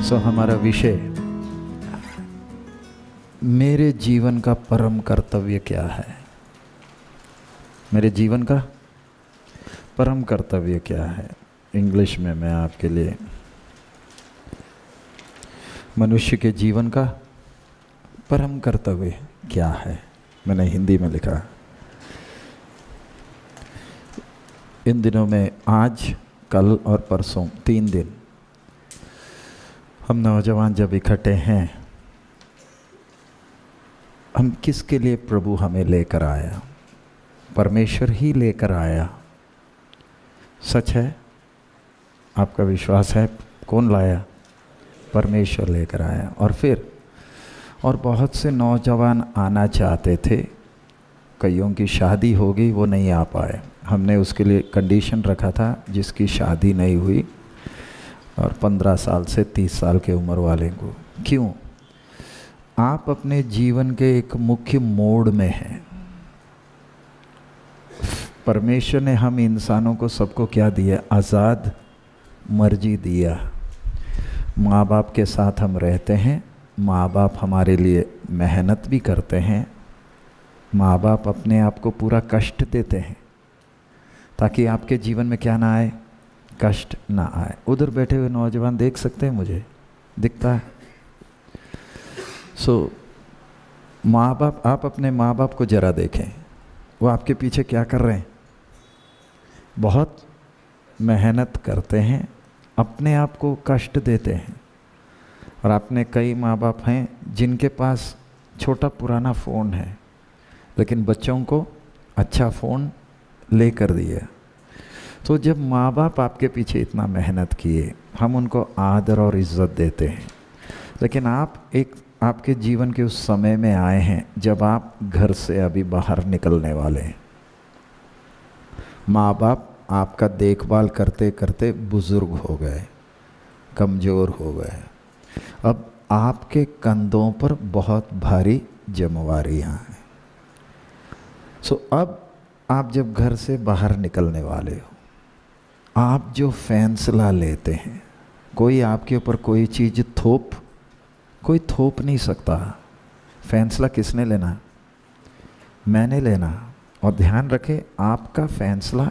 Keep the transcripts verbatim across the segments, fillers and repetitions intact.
सो हमारा विषय मेरे जीवन का परम कर्तव्य क्या है। मेरे जीवन का परम कर्तव्य क्या है। इंग्लिश में मैं आपके लिए मनुष्य के जीवन का परम कर्तव्य क्या है, मैंने हिंदी में लिखा। इन दिनों में आज, कल और परसों तीन दिन हम नौजवान जब इकट्ठे हैं, हम किसके लिए प्रभु हमें लेकर आया? परमेश्वर ही लेकर आया। सच है? आपका विश्वास है? कौन लाया? परमेश्वर लेकर आया। और फिर और बहुत से नौजवान आना चाहते थे, कईयों की शादी हो गई, वो नहीं आ पाए। हमने उसके लिए कंडीशन रखा था, जिसकी शादी नहीं हुई और पंद्रह साल से तीस साल के उम्र वाले को। क्यों? आप अपने जीवन के एक मुख्य मोड़ में हैं। परमेश्वर ने हम इंसानों को सबको क्या दिया? आज़ाद मर्जी दिया। माँ बाप के साथ हम रहते हैं, माँ बाप हमारे लिए मेहनत भी करते हैं, माँ बाप अपने आप को पूरा कष्ट देते हैं ताकि आपके जीवन में क्या ना आए? कष्ट ना आए। उधर बैठे हुए नौजवान देख सकते हैं, मुझे दिखता है। सो so, माँ बाप, आप अपने माँ बाप को ज़रा देखें, वो आपके पीछे क्या कर रहे हैं? बहुत मेहनत करते हैं, अपने आप को कष्ट देते हैं। और आपने कई माँ बाप हैं जिनके पास छोटा पुराना फ़ोन है, लेकिन बच्चों को अच्छा फ़ोन ले कर दिया। तो जब माँ बाप आपके पीछे इतना मेहनत किए, हम उनको आदर और इज़्ज़त देते हैं। लेकिन आप एक आपके जीवन के उस समय में आए हैं जब आप घर से अभी बाहर निकलने वाले हैं। माँ बाप आपका देखभाल करते करते बुज़ुर्ग हो गए, कमज़ोर हो गए। अब आपके कंधों पर बहुत भारी जिम्मेवारियाँ हैं। सो अब आप जब घर से बाहर निकलने वाले हो, आप जो फैसला लेते हैं, कोई आपके ऊपर कोई चीज़ थोप कोई थोप नहीं सकता। फैसला किसने लेना? मैंने लेना। और ध्यान रखें, आपका फैसला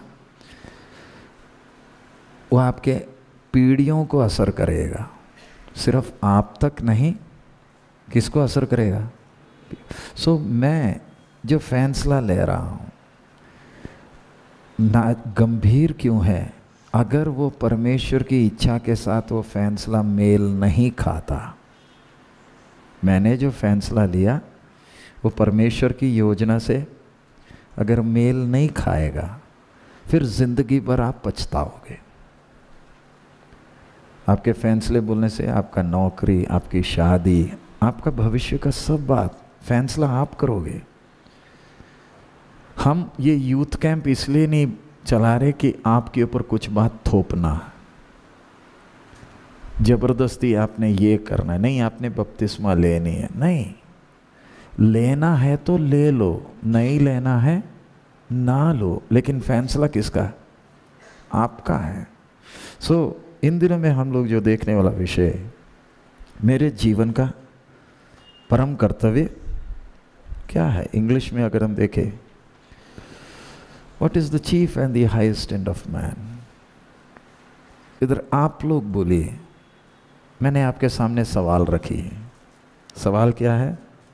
वो आपके पीढ़ियों को असर करेगा, सिर्फ आप तक नहीं। किसको असर करेगा? सो so, मैं जो फैसला ले रहा हूँ ना गंभीर क्यों है? अगर वो परमेश्वर की इच्छा के साथ वो फैसला मेल नहीं खाता, मैंने जो फैसला लिया वो परमेश्वर की योजना से अगर मेल नहीं खाएगा, फिर ज़िंदगी भर आप पछताओगे। आपके फैसले बोलने से आपका नौकरी, आपकी शादी, आपका भविष्य का सब बात फैसला आप करोगे। हम ये यूथ कैंप इसलिए नहीं चला रहे कि आपके ऊपर कुछ बात थोपना, ज़बरदस्ती आपने ये करना है। नहीं, आपने बपतिस्मा लेनी है, नहीं, लेना है तो ले लो, नहीं लेना है ना लो, लेकिन फैसला किसका? आपका है। सो so, इन दिनों में हम लोग जो देखने वाला विषय है, मेरे जीवन का परम कर्तव्य क्या है। इंग्लिश में अगर हम देखें, what is the chief and the highest end of man. इधर आप लोग बोलिए, मैंने आपके सामने सवाल रखी है। सवाल क्या है?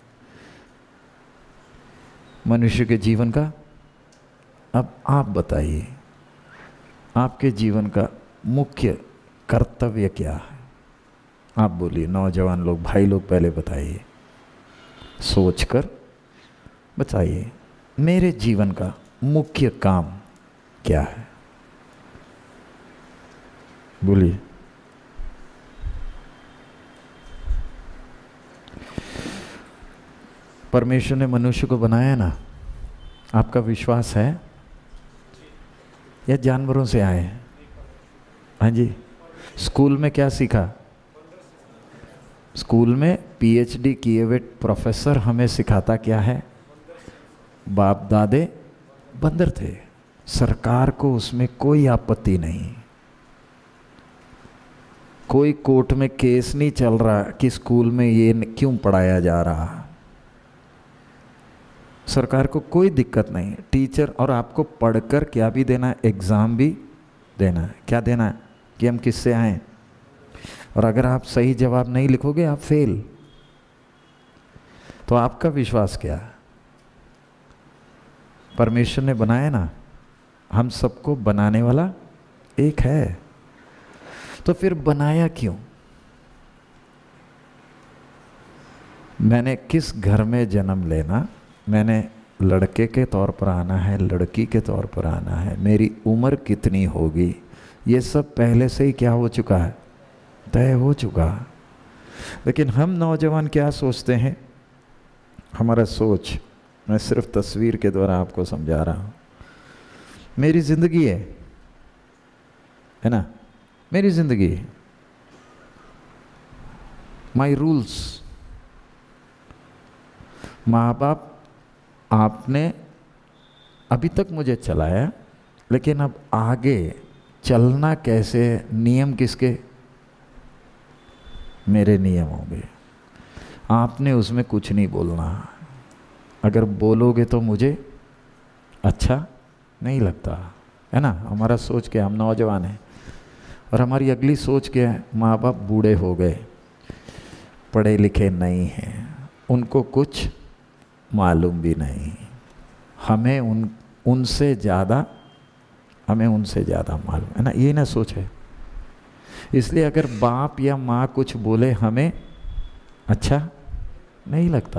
मनुष्य के जीवन का, अब आप बताइए, आपके जीवन का मुख्य कर्तव्य क्या है? आप बोलिए, नौजवान लोग, भाई लोग, पहले बताइए, सोचकर बताइए, मेरे जीवन का मुख्य काम क्या है? बोलिए। परमेश्वर ने मनुष्य को बनाया ना, आपका विश्वास है? या जानवरों से आए हैं? हाँ जी। स्कूल में क्या सीखा? स्कूल में पीएचडी किए हुए प्रोफेसर हमें सिखाता क्या है? बाप दादे बंदर थे, सरकार को उसमें कोई आपत्ति नहीं। कोई कोर्ट में केस नहीं चल रहा कि स्कूल में ये क्यों पढ़ाया जा रहा। सरकार को कोई दिक्कत नहीं है, टीचर और आपको पढ़कर क्या भी देना है, एग्ज़ाम भी देना है। क्या देना है कि हम किससे आए, और अगर आप सही जवाब नहीं लिखोगे आप फेल। तो आपका विश्वास क्या है? परमेश्वर ने बनाया ना, हम सबको बनाने वाला एक है, तो फिर बनाया क्यों? मैंने किस घर में जन्म लेना, मैंने लड़के के तौर पर आना है, लड़की के तौर पर आना है, मेरी उम्र कितनी होगी, ये सब पहले से ही क्या हो चुका है, तय हो चुका। लेकिन हम नौजवान क्या सोचते हैं, हमारा सोच, मैं सिर्फ तस्वीर के द्वारा आपको समझा रहा हूँ। मेरी ज़िंदगी है है ना, मेरी ज़िंदगी, माई रूल्स। माँ बाप आपने अभी तक मुझे चलाया, लेकिन अब आगे चलना कैसे, नियम किसके, मेरे नियम होंगे। आपने उसमें कुछ नहीं बोलना, अगर बोलोगे तो मुझे अच्छा नहीं लगता, है ना। हमारा सोच क्या, हम नौजवान हैं और हमारी अगली सोच क्या है, माँ बाप बूढ़े हो गए, पढ़े लिखे नहीं हैं, उनको कुछ मालूम भी नहीं, हमें उन उनसे ज़्यादा हमें उनसे ज़्यादा मालूम है ना, ये ना सोच है। इसलिए अगर बाप या माँ कुछ बोले हमें अच्छा नहीं लगता।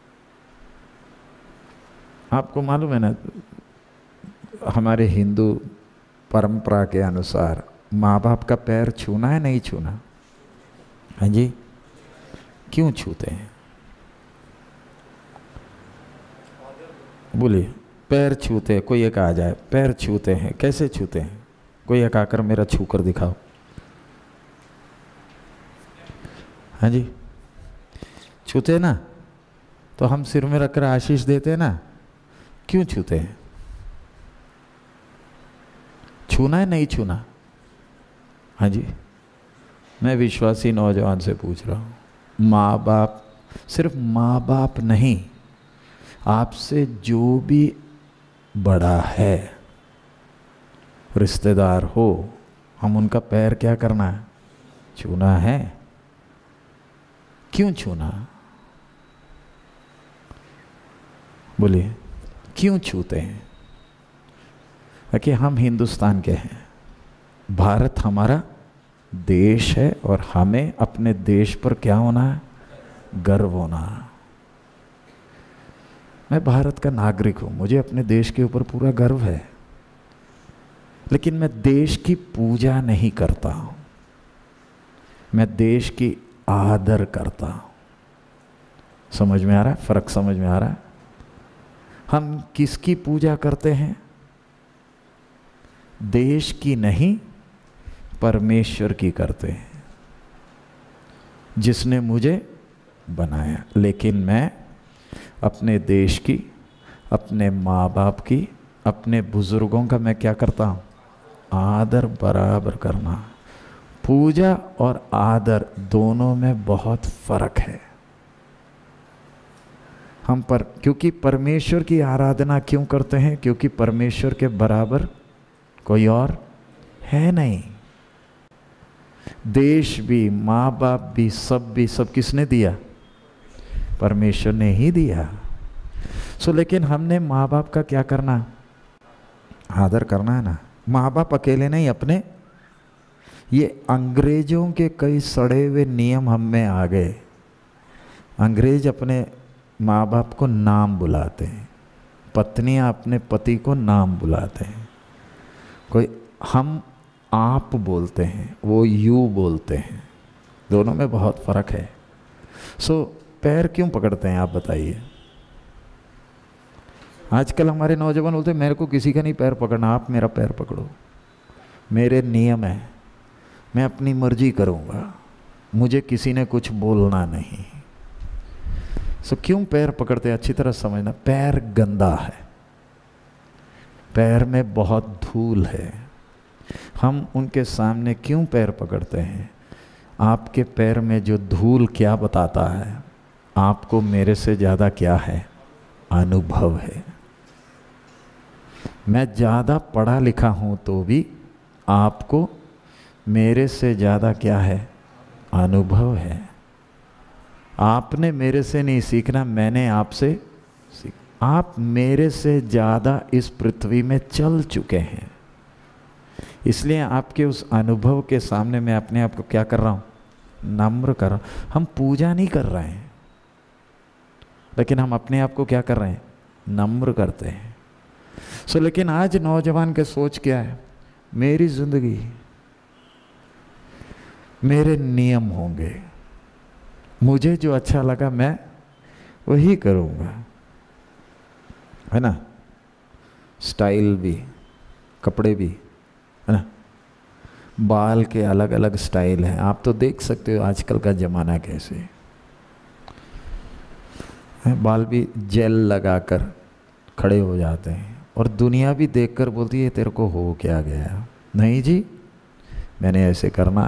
आपको मालूम है ना, हमारे हिंदू परंपरा के अनुसार माँ बाप का पैर छूना है नहीं छूना? हाँ जी, क्यों छूते हैं बोलिए? पैर छूते हैं, कोई एक आ जाए, पैर छूते हैं, कैसे छूते हैं? कोई एक आकर मेरा छू कर दिखाओ। हाँ जी, छूते हैं ना, तो हम सिर में रखकर आशीष देते हैं ना, क्यों छूते हैं? छूना है नहीं छूना? हाँ जी, मैं विश्वासी नौजवान से पूछ रहा हूँ, माँ बाप, सिर्फ माँ बाप नहीं, आपसे जो भी बड़ा है, रिश्तेदार हो, हम उनका पैर क्या करना है, छूना है। क्यों छूना? बोलिए, क्यों छूते हैं? कि हम हिंदुस्तान के हैं, भारत हमारा देश है और हमें अपने देश पर क्या होना है, गर्व होना। मैं भारत का नागरिक हूँ, मुझे अपने देश के ऊपर पूरा गर्व है, लेकिन मैं देश की पूजा नहीं करता हूँ, मैं देश की आदर करता हूँ। समझ में आ रहा है फर्क? समझ में आ रहा है? हम किसकी पूजा करते हैं? देश की नहीं, परमेश्वर की करते हैं, जिसने मुझे बनाया। लेकिन मैं अपने देश की, अपने माँ बाप की, अपने बुजुर्गों का मैं क्या करता हूँ, आदर बराबर करना। पूजा और आदर दोनों में बहुत फर्क है। हम पर क्योंकि परमेश्वर की आराधना क्यों करते हैं? क्योंकि परमेश्वर के बराबर कोई और है नहीं। देश भी, माँ बाप भी, सब भी, सब किसने दिया? परमेश्वर ने ही दिया। सो लेकिन हमने माँ बाप का क्या करना, आदर करना है ना। माँ बाप अकेले नहीं, अपने ये अंग्रेजों के कई सड़े हुए नियम हम में आ गए। अंग्रेज अपने माँ बाप को नाम बुलाते हैं, पत्नियाँ अपने पति को नाम बुलाते हैं। कोई हम आप बोलते हैं, वो यू बोलते हैं, दोनों में बहुत फ़र्क है। सो पैर क्यों पकड़ते हैं आप बताइए? आजकल हमारे नौजवान बोलते हैं मेरे को किसी का नहीं पैर पकड़ना, आप मेरा पैर पकड़ो, मेरे नियम है, मैं अपनी मर्जी करूँगा, मुझे किसी ने कुछ बोलना नहीं। सो क्यों पैर पकड़ते हैं? अच्छी तरह समझना, पैर गंदा है, पैर में बहुत धूल है। हम उनके सामने क्यों पैर पकड़ते हैं? आपके पैर में जो धूल क्या बताता है? आपको मेरे से ज़्यादा क्या है? अनुभव है। मैं ज़्यादा पढ़ा लिखा हूँ तो भी आपको मेरे से ज़्यादा क्या है? अनुभव है। आपने मेरे से नहीं सीखना, मैंने आपसे सीख। आप मेरे से ज़्यादा इस पृथ्वी में चल चुके हैं, इसलिए आपके उस अनुभव के सामने मैं अपने आप को क्या कर रहा हूँ? नम्र कर रहा हूँ। हम पूजा नहीं कर रहे हैं, लेकिन हम अपने आप को क्या कर रहे हैं? नम्र करते हैं। सो लेकिन आज नौजवान के सोच क्या है? मेरी जिंदगी, मेरे नियम होंगे, मुझे जो अच्छा लगा मैं वही करूँगा, है ना? स्टाइल भी, कपड़े भी, है ना? बाल के अलग अलग स्टाइल हैं। आप तो देख सकते हो आजकल का ज़माना कैसे है। बाल भी जेल लगाकर खड़े हो जाते हैं और दुनिया भी देखकर बोलती है तेरे को हो क्या गया? नहीं जी, मैंने ऐसे करना।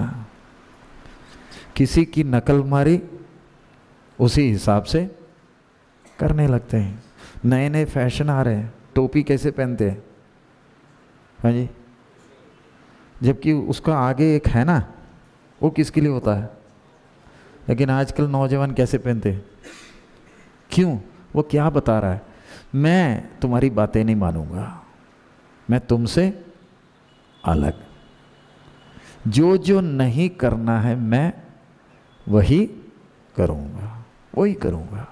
किसी की नकल मारी, उसी हिसाब से करने लगते हैं। नए नए फैशन आ रहे हैं, टोपी कैसे पहनते हैं? हाँ जी, जबकि उसका आगे एक है ना, वो किसके लिए होता है? लेकिन आजकल नौजवान कैसे पहनते हैं? क्यों? वो क्या बता रहा है? मैं तुम्हारी बातें नहीं मानूंगा, मैं तुमसे अलग। जो जो नहीं करना है मैं वही करूंगा, वही करूंगा।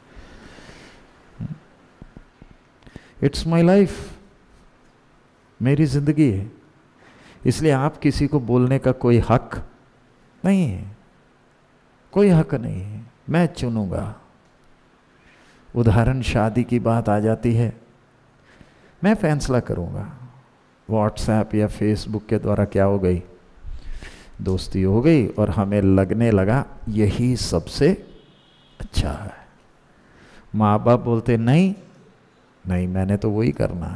इट्स माई लाइफ, मेरी जिंदगी है, इसलिए आप किसी को बोलने का कोई हक नहीं है, कोई हक नहीं है। मैं चुनूंगा। उदाहरण शादी की बात आ जाती है, मैं फैसला करूंगा। व्हाट्सएप या फेसबुक के द्वारा क्या हो गई? दोस्ती हो गई और हमें लगने लगा यही सबसे अच्छा है। माँ बाप बोलते नहीं नहीं, मैंने तो वही करना।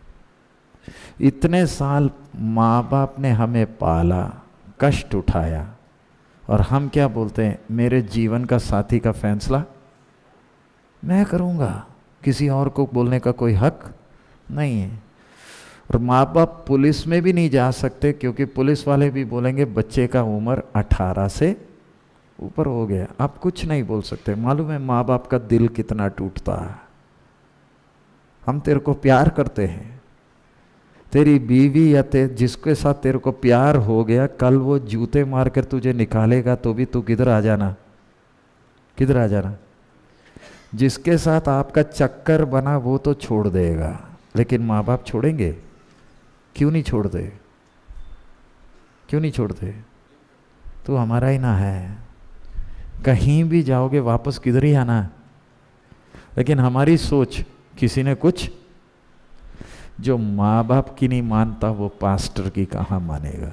इतने साल माँ बाप ने हमें पाला, कष्ट उठाया, और हम क्या बोलते हैं? मेरे जीवन का साथी का फैसला मैं करूँगा, किसी और को बोलने का कोई हक नहीं है। और माँ बाप पुलिस में भी नहीं जा सकते, क्योंकि पुलिस वाले भी बोलेंगे बच्चे का उम्र अठारह से ऊपर हो गया। आप कुछ नहीं बोल सकते। मालूम है माँ बाप का दिल कितना टूटता है। हम तेरे को प्यार करते हैं, तेरी बीवी या ते जिसके साथ तेरे को प्यार हो गया, कल वो जूते मार कर तुझे निकालेगा तो भी तू किधर आ जाना, किधर आ जाना। जिसके साथ आपका चक्कर बना वो तो छोड़ देगा, लेकिन माँ बाप छोड़ेंगे? क्यों नहीं छोड़ते? क्यों नहीं छोड़ते? तो हमारा ही ना है। कहीं भी जाओगे वापस किधर ही आना। लेकिन हमारी सोच, किसी ने कुछ, जो माँ बाप की नहीं मानता वो पास्टर की कहाँ मानेगा,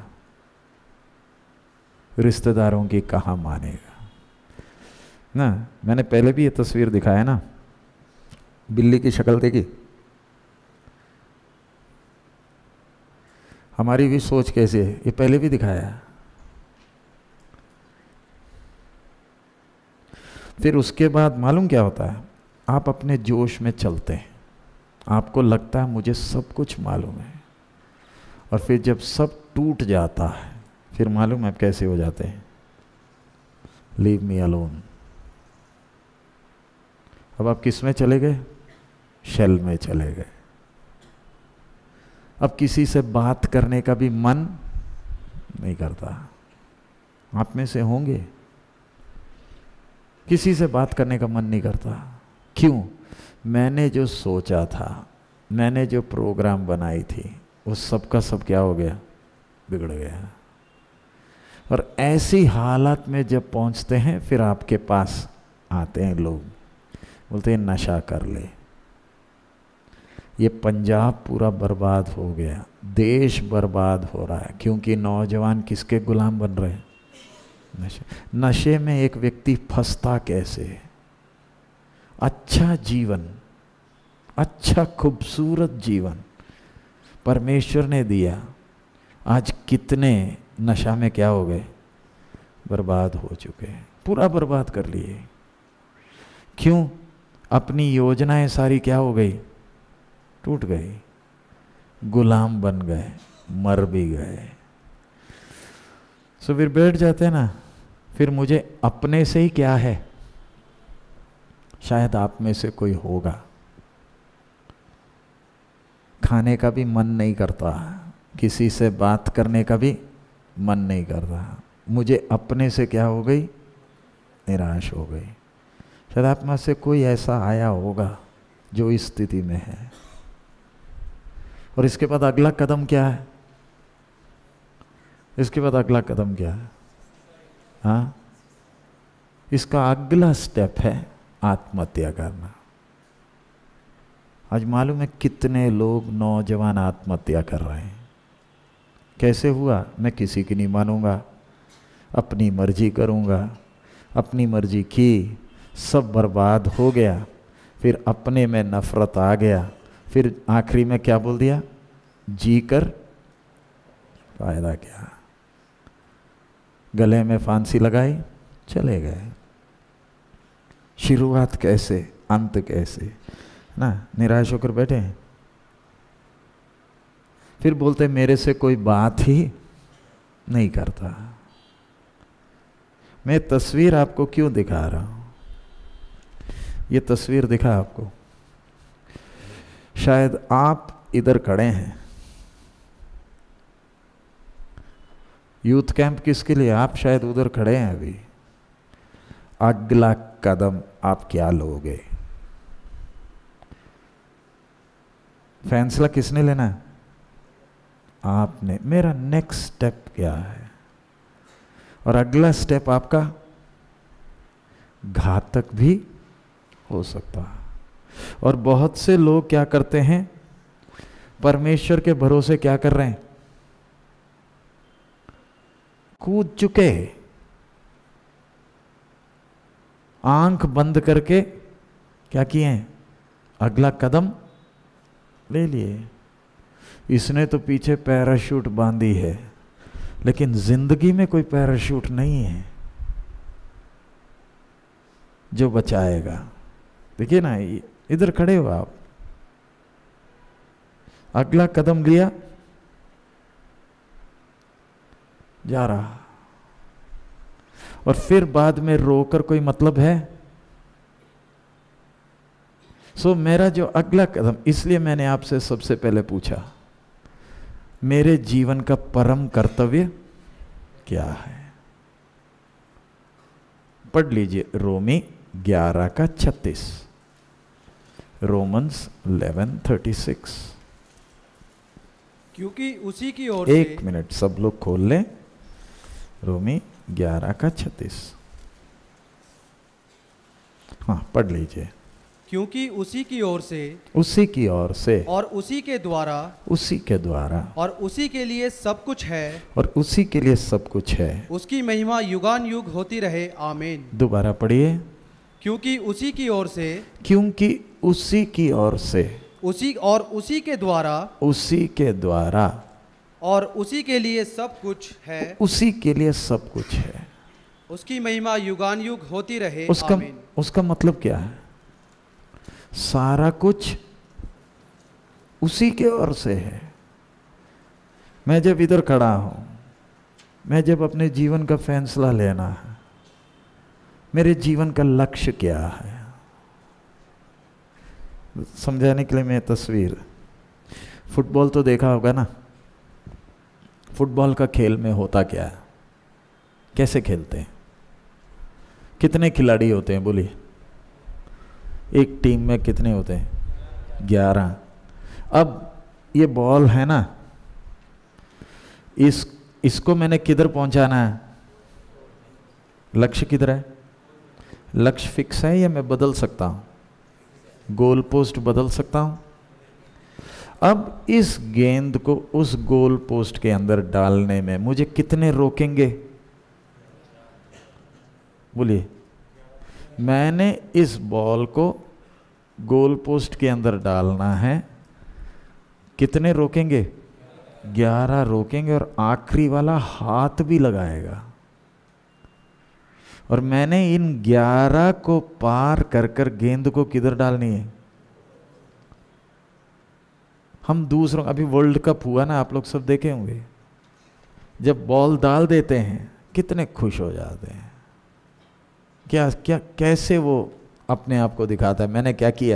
रिश्तेदारों की कहाँ मानेगा ना। मैंने पहले भी ये तस्वीर दिखाया ना, बिल्ली की शक्ल देखी। हमारी भी सोच कैसी है, ये पहले भी दिखाया। फिर उसके बाद मालूम क्या होता है? आप अपने जोश में चलते हैं, आपको लगता है मुझे सब कुछ मालूम है, और फिर जब सब टूट जाता है फिर मालूम है आप कैसे हो जाते हैं? Leave me alone. अब आप किस में चले गए? शेल में चले गए। अब किसी से बात करने का भी मन नहीं करता। आप में से होंगे, किसी से बात करने का मन नहीं करता। क्यों? मैंने जो सोचा था, मैंने जो प्रोग्राम बनाई थी, वो सब का सब क्या हो गया? बिगड़ गया। और ऐसी हालत में जब पहुंचते हैं फिर आपके पास आते हैं लोग, बोलते हैं नशा कर ले। ये पंजाब पूरा बर्बाद हो गया, देश बर्बाद हो रहा है, क्योंकि नौजवान किसके गुलाम बन रहे हैं? नशे। नशे में एक व्यक्ति फंसता कैसे? अच्छा जीवन, अच्छा खूबसूरत जीवन परमेश्वर ने दिया, आज कितने नशा में क्या हो गए? बर्बाद हो चुके हैं, पूरा बर्बाद कर लिए। क्यों? अपनी योजनाएं सारी क्या हो गई? टूट गई, गुलाम बन गए, मर भी गए। सो फिर बैठ जाते हैं ना, फिर मुझे अपने से ही क्या है। शायद आप में से कोई होगा, खाने का भी मन नहीं करता, किसी से बात करने का भी मन नहीं करता, मुझे अपने से क्या हो गई? निराश हो गई। शायद आप में से कोई ऐसा आया होगा जो इस स्थिति में है। और इसके बाद अगला कदम क्या है? इसके बाद अगला कदम क्या है? हाँ, इसका अगला स्टेप है आत्महत्या करना। आज मालूम है कितने लोग नौजवान आत्महत्या कर रहे हैं। कैसे हुआ? मैं किसी की नहीं मानूंगा, अपनी मर्जी करूंगा, अपनी मर्जी की, सब बर्बाद हो गया। फिर अपने में नफरत आ गया, फिर आखिरी में क्या बोल दिया? जी कर फायदा क्या? गले में फांसी लगाई, चले गए। शुरुआत कैसे, अंत कैसे ना, निराश होकर बैठे हैं। फिर बोलते मेरे से कोई बात ही नहीं करता। मैं तस्वीर आपको क्यों दिखा रहा हूं? ये तस्वीर दिखा आपको, शायद आप इधर खड़े हैं। यूथ कैंप किसके लिए? आप शायद उधर खड़े हैं अभी। अगला कदम आप क्या लोगे? फैसला किसने लेना है? आपने। मेरा नेक्स्ट स्टेप क्या है? और अगला स्टेप आपका घातक भी हो सकता है। और बहुत से लोग क्या करते हैं? परमेश्वर के भरोसे क्या कर रहे हैं? कूद चुके, आंख बंद करके क्या किए हैं? अगला कदम ले लिए। इसने तो पीछे पैराशूट बांधी है, लेकिन जिंदगी में कोई पैराशूट नहीं है जो बचाएगा। देखिए ना, इधर खड़े हो आप, अगला कदम लिया, जा रहा, और फिर बाद में रोकर कोई मतलब है? सो so, मेरा जो अगला कदम, इसलिए मैंने आपसे सबसे पहले पूछा मेरे जीवन का परम कर्तव्य क्या है। पढ़ लीजिए रोमी ग्यारह का छत्तीस, रोमन्स इलेवन थर्टी सिक्स। क्योंकि उसी की ओर एक मिनट सब लोग खोल लें, रोमी ग्यारह का छत्तीस। हाँ पढ़ लीजिए। क्योंकि उसी की ओर से, उसी की ओर से, और उसी के द्वारा, उसी के द्वारा, और उसी के लिए सब कुछ है, और उसी के लिए सब कुछ है, उसकी महिमा युगान युग होती रहे, आमीन। दोबारा पढ़िए। क्योंकि उसी की ओर से, क्योंकि उसी की ओर से, उसी और उसी के द्वारा, उसी के द्वारा, और उसी के लिए सब कुछ है, उसी के लिए सब कुछ है, उसकी महिमा युगान युग होती रहे, उसका आमीन। उसका मतलब क्या है? सारा कुछ उसी के ओर से है। मैं जब इधर खड़ा हूं, मैं जब अपने जीवन का फैसला लेना है, मेरे जीवन का लक्ष्य क्या है, समझाने के लिए मैं तस्वीर, फुटबॉल तो देखा होगा ना। फुटबॉल का खेल में होता क्या है? कैसे खेलते हैं? कितने खिलाड़ी होते हैं बोलिए? एक टीम में कितने होते हैं? ग्यारह। अब ये बॉल है ना, इस इसको मैंने किधर पहुंचाना है? लक्ष्य किधर है? लक्ष्य फिक्स है या मैं बदल सकता हूं? गोल पोस्ट बदल सकता हूं। अब इस गेंद को उस गोल पोस्ट के अंदर डालने में मुझे कितने रोकेंगे? बोलिए। मैंने इस बॉल को गोल पोस्ट के अंदर डालना है, कितने रोकेंगे? ग्यारह रोकेंगे, और आखिरी वाला हाथ भी लगाएगा। और मैंने इन ग्यारह को पार कर कर गेंद को किधर डालनी है। हम दूसरों, अभी वर्ल्ड कप हुआ ना, आप लोग सब देखे होंगे, जब बॉल डाल देते हैं कितने खुश हो जाते हैं। क्या क्या कैसे वो अपने आप को दिखाता है, मैंने क्या किया।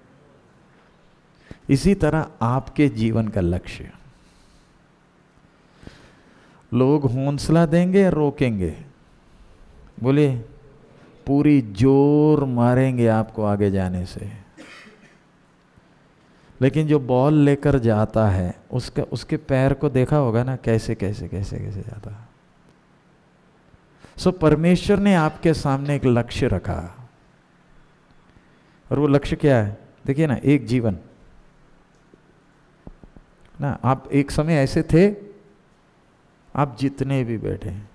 इसी तरह आपके जीवन का लक्ष्य, लोग हौसला देंगे या रोकेंगे? बोले पूरी जोर मारेंगे आपको आगे जाने से, लेकिन जो बॉल लेकर जाता है उसका उसके पैर को देखा होगा ना, कैसे कैसे कैसे कैसे जाता है। सो परमेश्वर ने आपके सामने एक लक्ष्य रखा, और वो लक्ष्य क्या है? देखिए ना, एक जीवन ना। आप एक समय ऐसे थे, आप जितने भी बैठे हैं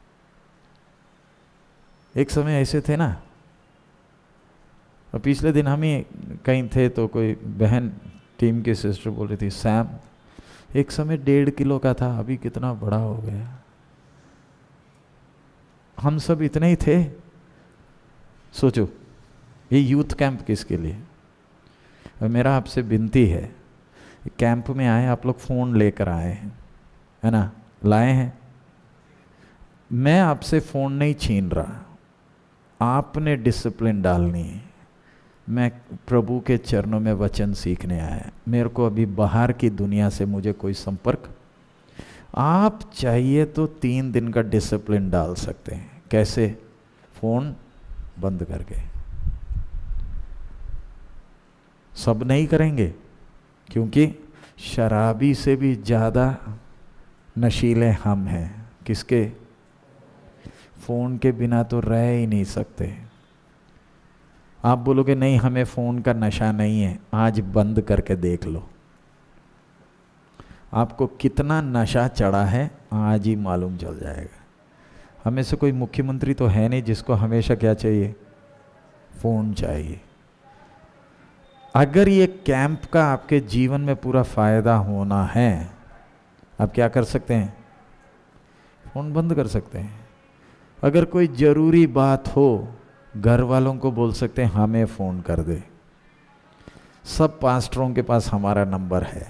एक समय ऐसे थे ना। और पिछले दिन हम ही कहीं थे तो कोई बहन टीम की सिस्टर बोल रही थी, सैम एक समय डेढ़ किलो का था, अभी कितना बड़ा हो गया। हम सब इतने ही थे। सोचो, ये यूथ कैंप किसके लिए? और मेरा आपसे विनती है, कैंप में आए आप लोग, फ़ोन लेकर आए हैं, है ना, लाए हैं। मैं आपसे फ़ोन नहीं छीन रहा, आपने डिसिप्लिन डालनी है। मैं प्रभु के चरणों में वचन सीखने आया, मेरे को अभी बाहर की दुनिया से मुझे कोई संपर्क। आप चाहिए तो तीन दिन का डिसिप्लिन डाल सकते हैं। कैसे? फ़ोन बंद करके। सब नहीं करेंगे, क्योंकि शराबी से भी ज़्यादा नशीले हम हैं। किसके? फ़ोन के बिना तो रह ही नहीं सकते। आप बोलोगे नहीं हमें फ़ोन का नशा नहीं है, आज बंद करके देख लो, आपको कितना नशा चढ़ा है आज ही मालूम चल जाएगा। हमें से कोई मुख्यमंत्री तो है नहीं जिसको हमेशा क्या चाहिए? फ़ोन चाहिए। अगर ये कैंप का आपके जीवन में पूरा फ़ायदा होना है, आप क्या कर सकते हैं? फ़ोन बंद कर सकते हैं। अगर कोई ज़रूरी बात हो, घर वालों को बोल सकते हैं हमें फ़ोन कर दे। सब पास्टरों के पास हमारा नंबर है,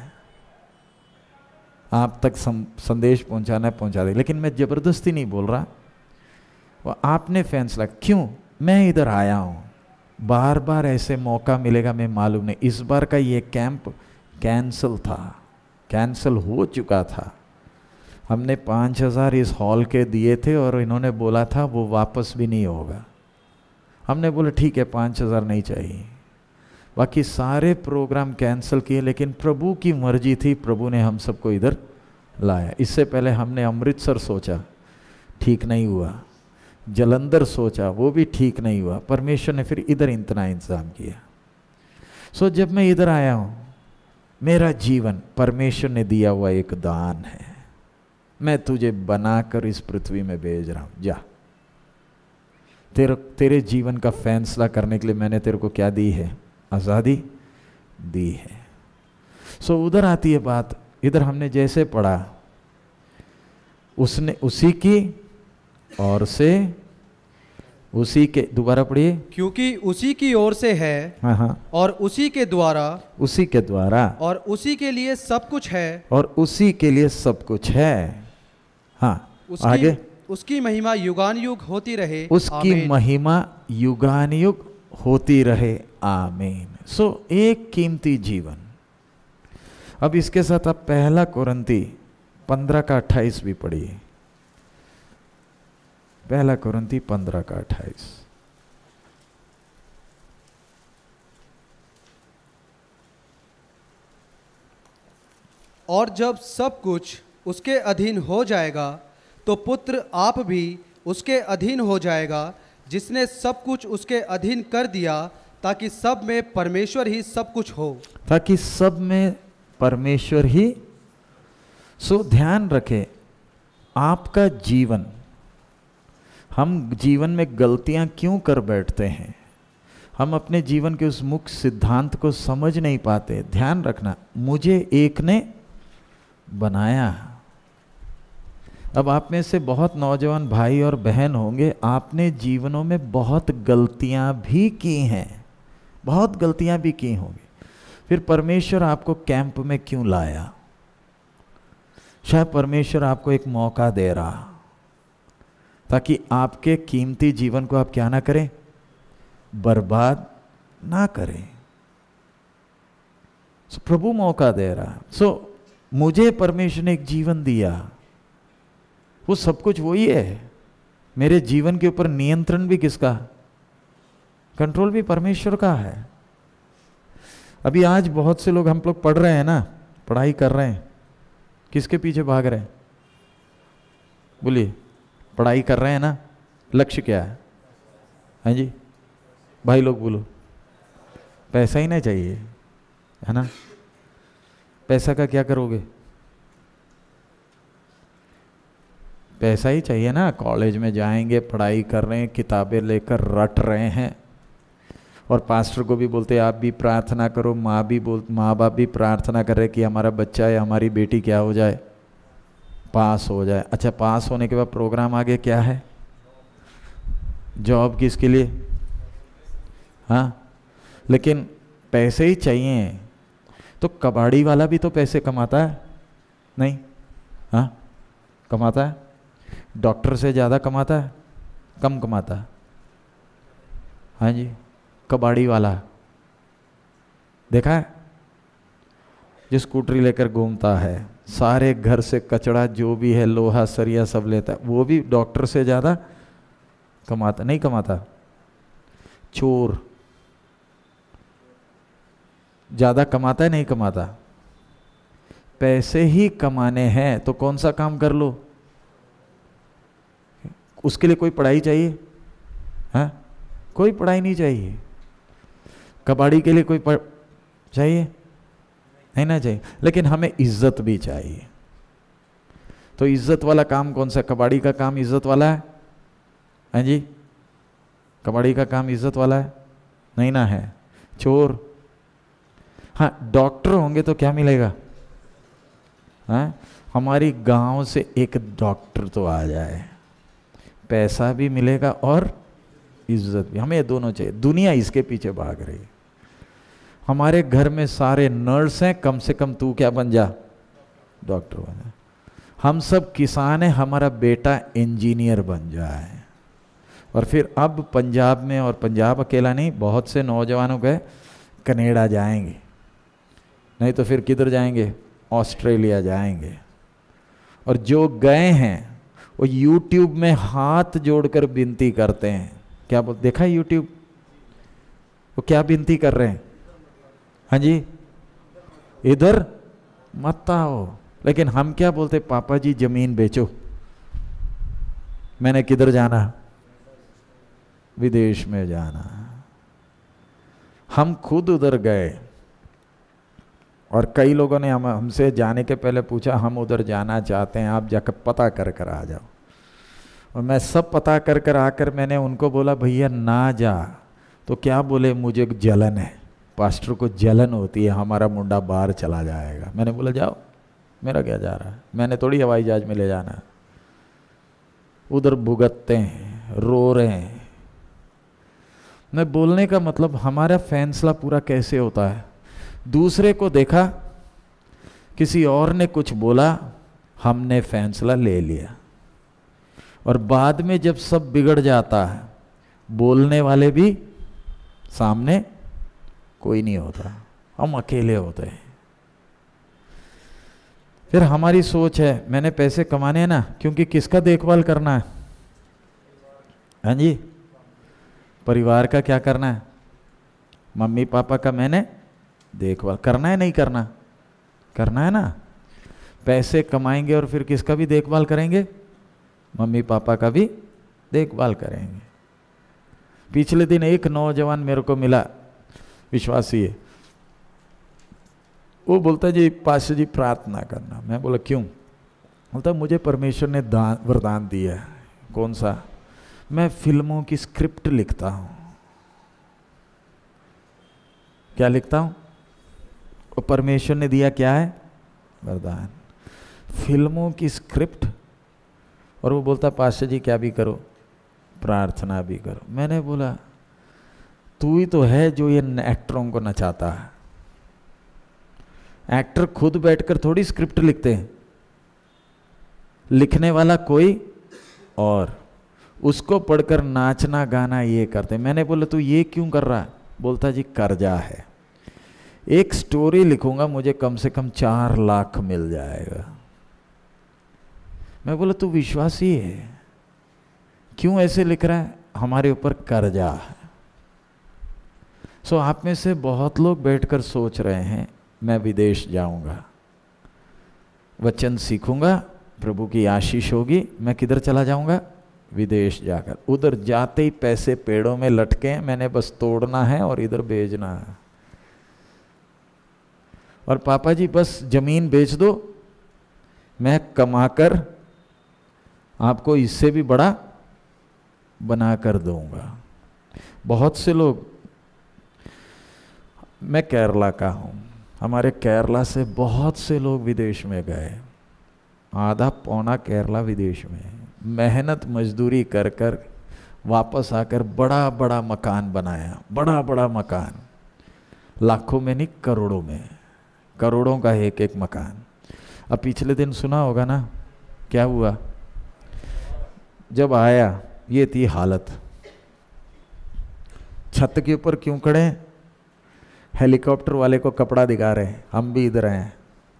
आप तक संदेश पहुंचाना है पहुंचा दे। लेकिन मैं ज़बरदस्ती नहीं बोल रहा, वो आपने फैसला। क्यों? मैं इधर आया हूँ, बार बार ऐसे मौका मिलेगा मैं मालूम नहीं। इस बार का ये कैंप कैंसिल था, कैंसिल हो चुका था। हमने पाँच हज़ार इस हॉल के दिए थे और इन्होंने बोला था वो वापस भी नहीं होगा। हमने बोला ठीक है, पाँच हज़ार नहीं चाहिए। बाकी सारे प्रोग्राम कैंसिल किए, लेकिन प्रभु की मर्जी थी, प्रभु ने हम सबको इधर लाया। इससे पहले हमने अमृतसर सोचा, ठीक नहीं हुआ। जलंधर सोचा, वो भी ठीक नहीं हुआ। परमेश्वर ने फिर इधर इतना इंतज़ाम किया। सो जब मैं इधर आया हूँ, मेरा जीवन परमेश्वर ने दिया हुआ एक दान है। मैं तुझे बनाकर इस पृथ्वी में भेज रहा हूँ, जा। तेरे तेरे जीवन का फैसला करने के लिए मैंने तेरे को क्या दी है? आज़ादी दी है। सो so, उधर आती है बात। इधर हमने जैसे पढ़ा, उसने उसी की ओर से, उसी के, दोबारा पढ़िए, क्योंकि उसी की ओर से है, हाँ हाँ, और उसी के द्वारा, उसी के द्वारा, और उसी के लिए सब कुछ है, और उसी के लिए सब कुछ है। हाँ, उसकी, आगे, उसकी महिमा युगान युग होती रहे, उसकी आमीन। महिमा युगान युग होती रहे, आमीन। सो so, एक कीमती जीवन। अब इसके साथ आप पहला कोरिन्थी पंद्रह का अट्ठाईस भी पढ़िए। पहला कोरिन्थी पंद्रह का अट्ठाईस। और जब सब कुछ उसके अधीन हो जाएगा, तो पुत्र आप भी उसके अधीन हो जाएगा, जिसने सब कुछ उसके अधीन कर दिया, ताकि सब में परमेश्वर ही सब कुछ हो। ताकि सब में परमेश्वर ही। सो ध्यान रखें, आपका जीवन, हम जीवन में गलतियां क्यों कर बैठते हैं? हम अपने जीवन के उस मुख्य सिद्धांत को समझ नहीं पाते। ध्यान रखना, मुझे एक ने बनाया, अब आप में से बहुत नौजवान भाई और बहन होंगे, आपने जीवनों में बहुत गलतियां भी की हैं, बहुत गलतियां भी की होंगी। फिर परमेश्वर आपको कैंप में क्यों लाया? शायद परमेश्वर आपको एक मौका दे रहा ताकि आपके कीमती जीवन को आप क्या ना करें, बर्बाद ना करें। so, प्रभु मौका दे रहा। सो so, मुझे परमेश्वर ने एक जीवन दिया, वो सब कुछ वही है। मेरे जीवन के ऊपर नियंत्रण भी किसका? कंट्रोल भी परमेश्वर का है। अभी आज बहुत से लोग, हम लोग पढ़ रहे हैं ना, पढ़ाई कर रहे हैं, किसके पीछे भाग रहे हैं? बोलिए, पढ़ाई कर रहे हैं ना, लक्ष्य क्या है? हाँ जी भाई लोग बोलो, पैसा ही नहीं चाहिए, है ना? पैसा का क्या करोगे? पैसा ही चाहिए ना। कॉलेज में जाएंगे, पढ़ाई कर रहे हैं, किताबें लेकर रट रहे हैं, और पास्टर को भी बोलते आप भी प्रार्थना करो, माँ भी बोल माँ बाप भी प्रार्थना कर रहे कि हमारा बच्चा या हमारी बेटी क्या हो जाए, पास हो जाए। अच्छा, पास होने के बाद प्रोग्राम आगे क्या है? जॉब किसके लिए? हाँ, लेकिन पैसे ही चाहिए। तो कबाड़ी वाला भी तो पैसे कमाता है, नहीं? हाँ, कमाता है। डॉक्टर से ज़्यादा कमाता है, कम कमाता है? हाँ जी, कबाड़ी वाला देखा है, जो स्कूटरी लेकर घूमता है, सारे घर से कचड़ा जो भी है, लोहा सरिया सब लेता है, वो भी डॉक्टर से ज़्यादा कमाता नहीं? कमाता। चोर ज़्यादा कमाता है, नहीं कमाता? पैसे ही कमाने हैं तो कौन सा काम कर लो, उसके लिए कोई पढ़ाई चाहिए? हाँ, कोई पढ़ाई नहीं चाहिए। कबाड़ी के लिए कोई पढ़ चाहिए? नहीं ना चाहिए। लेकिन हमें इज्जत भी चाहिए। तो इज्जत वाला काम कौन सा? कबाड़ी का काम इज्जत वाला है? हाँ जी, कबाड़ी का काम इज्जत वाला है? नहीं ना है। चोर, हाँ, डॉक्टर होंगे तो क्या मिलेगा? हाँ, हमारी गांव से एक डॉक्टर तो आ जाए, पैसा भी मिलेगा और इज्जत भी। हमें दोनों चाहिए। दुनिया इसके पीछे भाग रही है। हमारे घर में सारे नर्स हैं, कम से कम तू क्या बन जा, डॉक्टर बन जा। हम सब किसान हैं, हमारा बेटा इंजीनियर बन जाए। और फिर अब पंजाब में, और पंजाब अकेला नहीं, बहुत से नौजवानों गए कनाडा जाएंगे, नहीं तो फिर किधर जाएंगे? ऑस्ट्रेलिया जाएंगे। और जो गए हैं वो यूट्यूब में हाथ जोड़कर विनती करते हैं। क्या बोल, देखा है यूट्यूब? वो क्या विनती कर रहे हैं? हाँ जी, इधर मत आओ। लेकिन हम क्या बोलते? पापा जी जमीन बेचो। मैंने किधर जाना? विदेश में जाना। हम खुद उधर गए, और कई लोगों ने हम हमसे जाने के पहले पूछा हम उधर जाना चाहते हैं, आप जाकर पता कर कर आ जाओ। और मैं सब पता कर कर आकर मैंने उनको बोला भैया ना जा। तो क्या बोले? मुझे जलन है, पास्टर को जलन होती है, हमारा मुंडा बाहर चला जाएगा। मैंने बोला जाओ, मेरा क्या जा रहा है, मैंने थोड़ी हवाई जहाज में ले जाना। उधर भुगतते हैं, रो रहे हैं। मैं बोलने का मतलब, हमारा फैसला पूरा कैसे होता है? दूसरे को देखा, किसी और ने कुछ बोला, हमने फैसला ले लिया, और बाद में जब सब बिगड़ जाता है, बोलने वाले भी सामने कोई नहीं होता, हम अकेले होते हैं। फिर हमारी सोच है मैंने पैसे कमाने हैं ना, क्योंकि किसका देखभाल करना है? हाँ जी, परिवार का क्या करना है? मम्मी पापा का मैंने देखभाल करना है, नहीं करना? करना है ना। पैसे कमाएंगे और फिर किसका भी देखभाल करेंगे? मम्मी पापा का भी देखभाल करेंगे। पिछले दिन एक नौजवान मेरे को मिला, विश्वासी है, वो बोलता जी पास्टर जी प्रार्थना करना। मैं बोला क्यों? बोलता मुझे परमेश्वर ने दान वरदान दिया है। कौन सा? मैं फिल्मों की स्क्रिप्ट लिखता हूँ। क्या लिखता हूँ? और परमेश्वर ने दिया क्या है? वरदान। फिल्मों की स्क्रिप्ट और वो बोलता पास्टर जी क्या भी करो, प्रार्थना भी करो। मैंने बोला तू ही तो है जो ये एक्टरों को नचाता है। एक्टर खुद बैठकर थोड़ी स्क्रिप्ट लिखते हैं, लिखने वाला कोई और, उसको पढ़कर नाचना गाना ये करते। मैंने बोला तू ये क्यों कर रहा है? बोलता जी कर्जा है, एक स्टोरी लिखूंगा मुझे कम से कम चार लाख मिल जाएगा। मैं बोला तू विश्वासी है, क्यों ऐसे लिख रहा है? हमारे ऊपर कर्जा है। सो so, आप में से बहुत लोग बैठकर सोच रहे हैं मैं विदेश जाऊंगा, वचन सीखूंगा, प्रभु की आशीष होगी, मैं किधर चला जाऊंगा? विदेश जाकर। उधर जाते ही पैसे पेड़ों में लटके हैं, मैंने बस तोड़ना है और इधर भेजना है। और पापा जी बस जमीन बेच दो, मैं कमाकर आपको इससे भी बड़ा बना कर दूंगा। बहुत से लोग, मैं केरला का हूँ, हमारे केरला से बहुत से लोग विदेश में गए, आधा पौना केरला विदेश में, मेहनत मजदूरी कर कर वापस आकर बड़ा बड़ा मकान बनाया, बड़ा बड़ा मकान, लाखों में नहीं करोड़ों में, करोड़ों का एक एक मकान। अब पिछले दिन सुना होगा ना क्या हुआ, जब आया ये थी हालत। छत के ऊपर क्यों खड़े हैं? हेलीकॉप्टर वाले को कपड़ा दिखा रहे हैं, हम भी इधर हैं।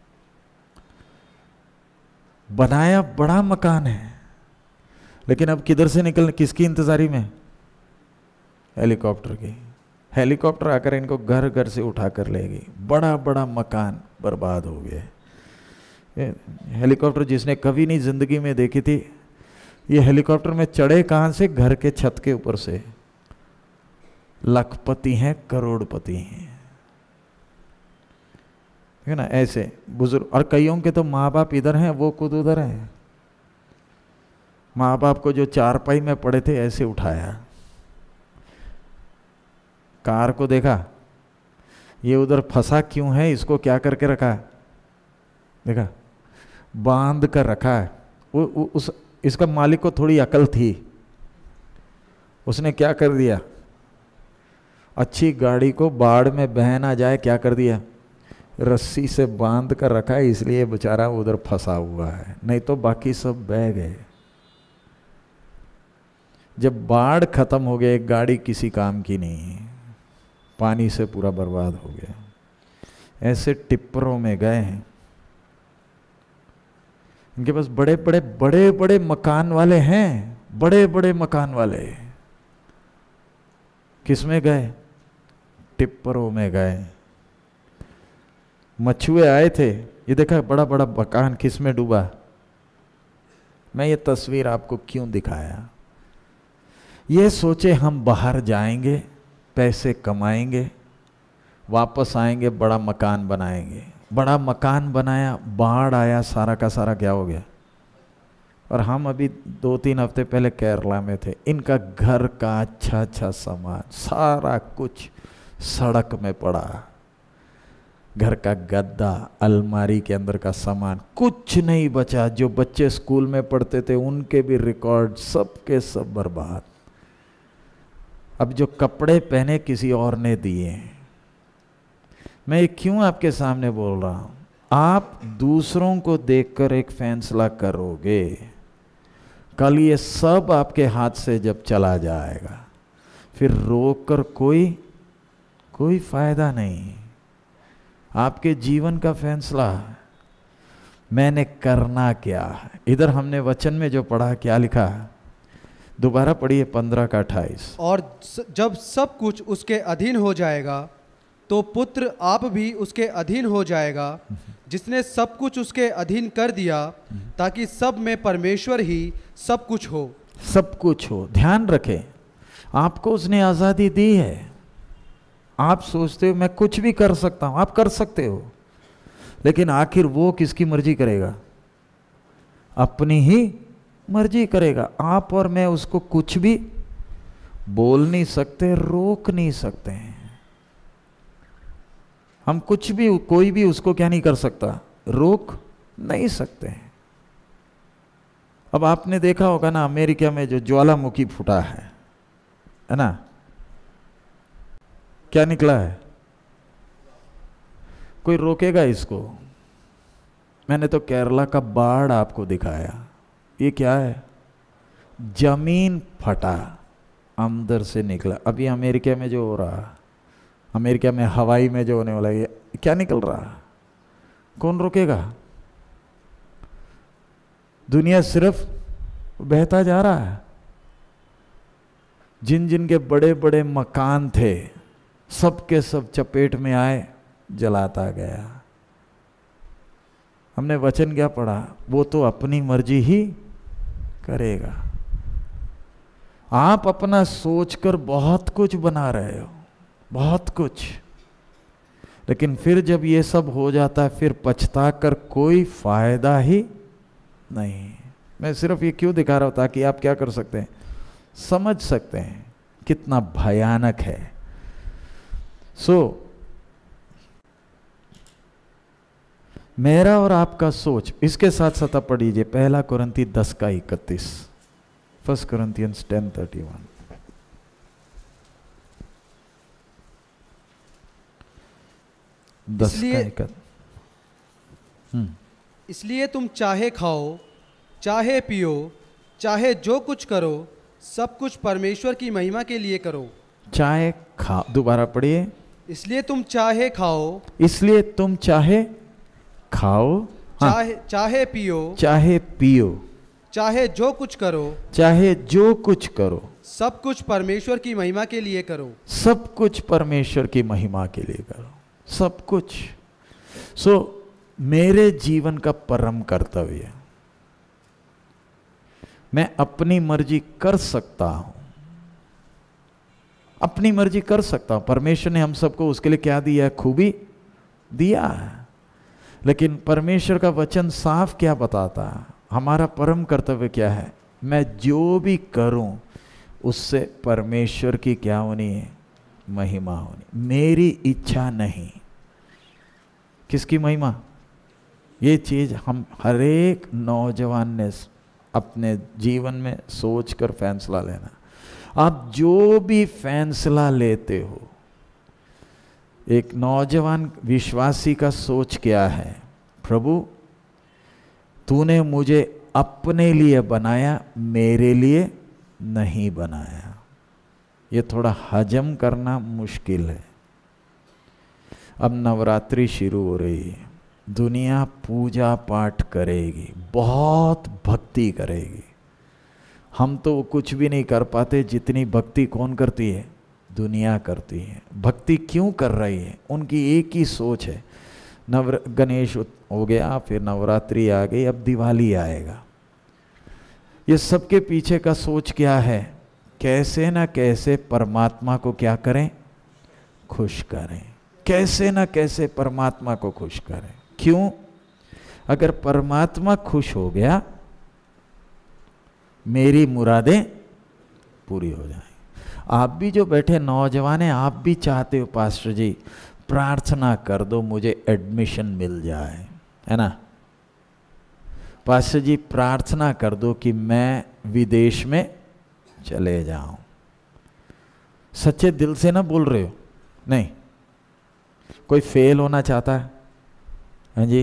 बनाया बड़ा मकान है, लेकिन अब किधर से निकलने, किसकी इंतजारी में? हेलीकॉप्टर की। हेलीकॉप्टर आकर इनको घर घर से उठा कर ले गई, बड़ा बड़ा मकान बर्बाद हो गया। हेलीकॉप्टर जिसने कभी नहीं जिंदगी में देखी थी, ये हेलीकॉप्टर में चढ़े कहां से? घर के छत के ऊपर से। लखपति हैं, करोड़पति हैं, है ना? ऐसे बुजुर्ग, और कईयों के तो माँ बाप इधर हैं, वो खुद उधर हैं। माँ बाप को जो चारपाई में पड़े थे ऐसे उठाया, कार को देखा ये उधर फंसा क्यों है, इसको क्या करके रखा है, देखा बांध कर रखा है। वो, वो उस इसका मालिक को थोड़ी अकल थी, उसने क्या कर दिया, अच्छी गाड़ी को बाढ़ में बह ना जाए, क्या कर दिया, रस्सी से बांध कर रखा है, इसलिए बेचारा उधर फंसा हुआ है, नहीं तो बाकी सब बह गए। जब बाढ़ खत्म हो गया, एक गाड़ी किसी काम की नहीं, पानी से पूरा बर्बाद हो गया। ऐसे टिप्परों में गए हैं, इनके पास बड़े बड़े बड़े बड़े मकान वाले हैं, बड़े बड़े मकान वाले। किस में गए? टिप्परों में गए। मछुए आए थे, ये देखा बड़ा बड़ा मकान किस में डूबा। मैं ये तस्वीर आपको क्यों दिखाया? ये सोचे हम बाहर जाएंगे, पैसे कमाएंगे, वापस आएंगे, बड़ा मकान बनाएंगे। बड़ा मकान बनाया, बाढ़ आया, सारा का सारा क्या हो गया। और हम अभी दो तीन हफ्ते पहले केरला में थे, इनका घर का अच्छा अच्छा सामान सारा कुछ सड़क में पड़ा, घर का गद्दा, अलमारी के अंदर का सामान कुछ नहीं बचा। जो बच्चे स्कूल में पढ़ते थे उनके भी रिकॉर्ड सब के सब बर्बाद। अब जो कपड़े पहने किसी और ने दिए। मैं क्यों आपके सामने बोल रहा हूं? आप दूसरों को देखकर एक फैसला करोगे, कल ये सब आपके हाथ से जब चला जाएगा, फिर रोक कर कोई कोई फायदा नहीं। आपके जीवन का फैसला मैंने करना क्या है। इधर हमने वचन में जो पढ़ा, क्या लिखा है, दोबारा पढ़िए पंद्रह का अट्ठाईस। और जब सब कुछ उसके अधीन हो जाएगा तो पुत्र आप भी उसके अधीन हो जाएगा, जिसने सब कुछ उसके अधीन कर दिया, ताकि सब में परमेश्वर ही सब कुछ हो। सब कुछ हो। ध्यान रखें, आपको उसने आज़ादी दी है। आप सोचते हो मैं कुछ भी कर सकता हूं, आप कर सकते हो, लेकिन आखिर वो किसकी मर्जी करेगा? अपनी ही मर्जी करेगा। आप और मैं उसको कुछ भी बोल नहीं सकते, रोक नहीं सकते हैं। हम कुछ भी, कोई भी उसको क्या नहीं कर सकता, रोक नहीं सकते हैं। अब आपने देखा होगा ना, अमेरिका में जो ज्वालामुखी फूटा है है ना, क्या निकला है? कोई रोकेगा इसको? मैंने तो केरला का बाढ़ आपको दिखाया, ये क्या है? जमीन फटा, अंदर से निकला। अभी अमेरिका में जो हो रहा, अमेरिका में हवाई में जो होने वाला, ये क्या निकल रहा? कौन रोकेगा? दुनिया सिर्फ बहता जा रहा है। जिन जिन के बड़े बड़े मकान थे, सब के सब चपेट में आए, जलाता गया। हमने वचन क्या पढ़ा? वो तो अपनी मर्जी ही करेगा। आप अपना सोचकर बहुत कुछ बना रहे हो, बहुत कुछ, लेकिन फिर जब ये सब हो जाता है, फिर पछता कर कोई फायदा ही नहीं। मैं सिर्फ ये क्यों दिखा रहा हूं? ताकि आप क्या कर सकते हैं, समझ सकते हैं कितना भयानक है। सो so, मेरा और आपका सोच, इसके साथ साथ आप पढ़ लीजिए पहला कुरिन्ती दस का इकतीस, first Corinthians ten thirty one. दस का इकतीस। हम्म इसलिए तुम चाहे खाओ, चाहे पियो, चाहे जो कुछ करो, सब कुछ परमेश्वर की महिमा के लिए करो। चाहे खा, दोबारा पढ़िए। इसलिए तुम चाहे खाओ, इसलिए तुम चाहे खाओ, चाहे हाँ, चाहे पियो, चाहे पियो, चाहे जो कुछ करो, चाहे जो कुछ करो, सब कुछ परमेश्वर की महिमा के लिए करो। सब कुछ परमेश्वर की महिमा के लिए करो, सब कुछ। सो so, मेरे जीवन का परम कर्तव्य, मैं अपनी मर्जी कर सकता हूं, अपनी मर्जी कर सकता हूं। परमेश्वर ने हम सबको उसके लिए क्या दिया है? खूबी दिया है। लेकिन परमेश्वर का वचन साफ क्या बताता है? हमारा परम कर्तव्य क्या है? मैं जो भी करूं उससे परमेश्वर की क्या होनी है? महिमा होनी। मेरी इच्छा नहीं। किसकी महिमा? ये चीज हम हर एक नौजवान ने अपने जीवन में सोचकर फैसला लेना। आप जो भी फैसला लेते हो, एक नौजवान विश्वासी का सोच क्या है? प्रभु, तूने मुझे अपने लिए बनाया, मेरे लिए नहीं बनाया। ये थोड़ा हजम करना मुश्किल है। अब नवरात्रि शुरू हो रही है, दुनिया पूजा पाठ करेगी, बहुत भक्ति करेगी। हम तो कुछ भी नहीं कर पाते जितनी भक्ति कौन करती है? दुनिया करती है। भक्ति क्यों कर रही है? उनकी एक ही सोच है। नवर गणेश हो गया, फिर नवरात्रि आ गई, अब दिवाली आएगा। ये सबके पीछे का सोच क्या है? कैसे ना कैसे परमात्मा को क्या करें? खुश करें। कैसे ना कैसे परमात्मा को खुश करें। क्यों? अगर परमात्मा खुश हो गया, मेरी मुरादें पूरी हो जाएं। आप भी जो बैठे नौजवान हैं, आप भी चाहते हो पास्टर जी प्रार्थना कर दो मुझे एडमिशन मिल जाए, है ना? पास्टर जी प्रार्थना कर दो कि मैं विदेश में चले जाऊं। सच्चे दिल से ना बोल रहे हो? नहीं। कोई फेल होना चाहता है? हाँ जी,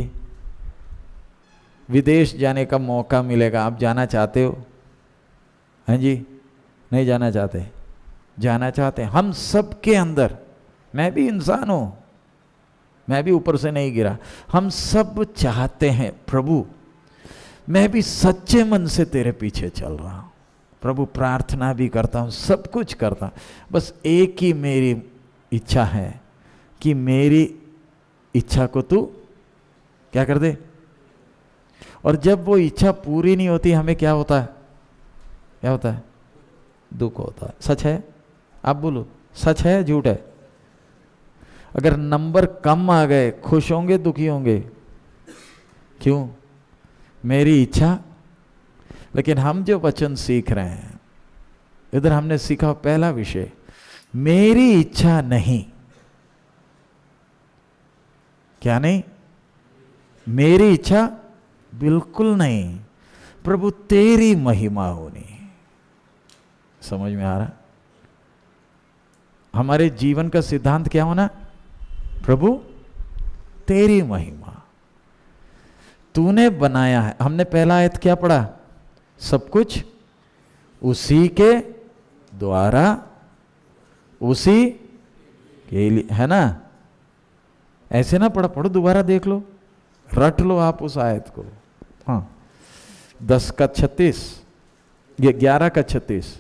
विदेश जाने का मौका मिलेगा, आप जाना चाहते हो? हाँ जी, नहीं जाना चाहते? जाना चाहते हैं। हम सब के अंदर, मैं भी इंसान हूं, मैं भी ऊपर से नहीं गिरा, हम सब चाहते हैं प्रभु मैं भी सच्चे मन से तेरे पीछे चल रहा हूं प्रभु, प्रार्थना भी करता हूं, सब कुछ करता हूं, बस एक ही मेरी इच्छा है कि मेरी इच्छा को तू क्या कर दे। और जब वो इच्छा पूरी नहीं होती, हमें क्या होता है? क्या होता है? दुख होता है। सच है? आप बोलो, सच है झूठ है? अगर नंबर कम आ गए, खुश होंगे दुखी होंगे? क्यों? मेरी इच्छा। लेकिन हम जो वचन सीख रहे हैं, इधर हमने सीखा पहला विषय, मेरी इच्छा नहीं। क्या नहीं? मेरी इच्छा बिल्कुल नहीं। प्रभु तेरी महिमा होनी। समझ में आ रहा? हमारे जीवन का सिद्धांत क्या होना? प्रभु तेरी महिमा, तूने बनाया है। हमने पहला आयत क्या पढ़ा? सब कुछ उसी के द्वारा, उसी के लिए, है ना? ऐसे ना पढ़ा, पढ़ो दोबारा देख लो, रट लो आप उस आयत को। हाँ, दस का छत्तीस, ये ग्यारह का छत्तीस।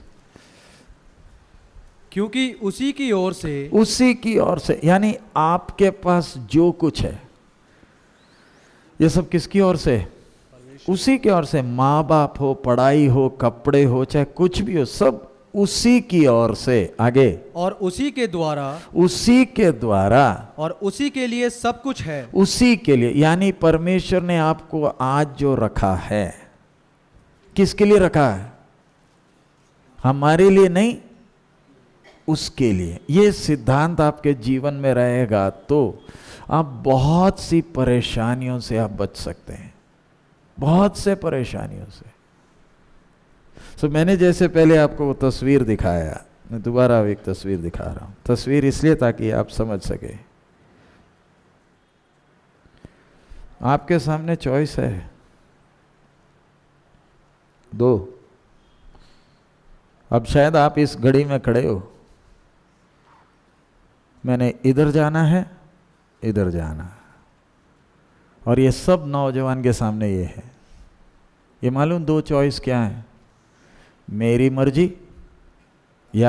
क्योंकि उसी की ओर से, उसी की ओर से, यानी आपके पास जो कुछ है ये सब किसकी ओर से? उसी की ओर से। माँ बाप हो, पढ़ाई हो, कपड़े हो, चाहे कुछ भी हो, सब उसी की ओर से। आगे, और उसी के द्वारा, उसी के द्वारा, और उसी के लिए सब कुछ है। उसी के लिए, यानी परमेश्वर ने आपको आज जो रखा है, किसके लिए रखा है? हमारे लिए नहीं, उसके लिए। ये सिद्धांत आपके जीवन में रहेगा तो आप बहुत सी परेशानियों से आप बच सकते हैं, बहुत से परेशानियों से। सो so, मैंने जैसे पहले आपको वो तस्वीर दिखाया, मैं दोबारा एक तस्वीर दिखा रहा हूं। तस्वीर इसलिए ताकि आप समझ सके। आपके सामने चॉइस है दो। अब शायद आप इस घड़ी में खड़े हो, मैंने इधर जाना है, इधर जाना है, और ये सब नौजवान के सामने ये है। ये मालूम दो चॉइस क्या है? मेरी मर्जी या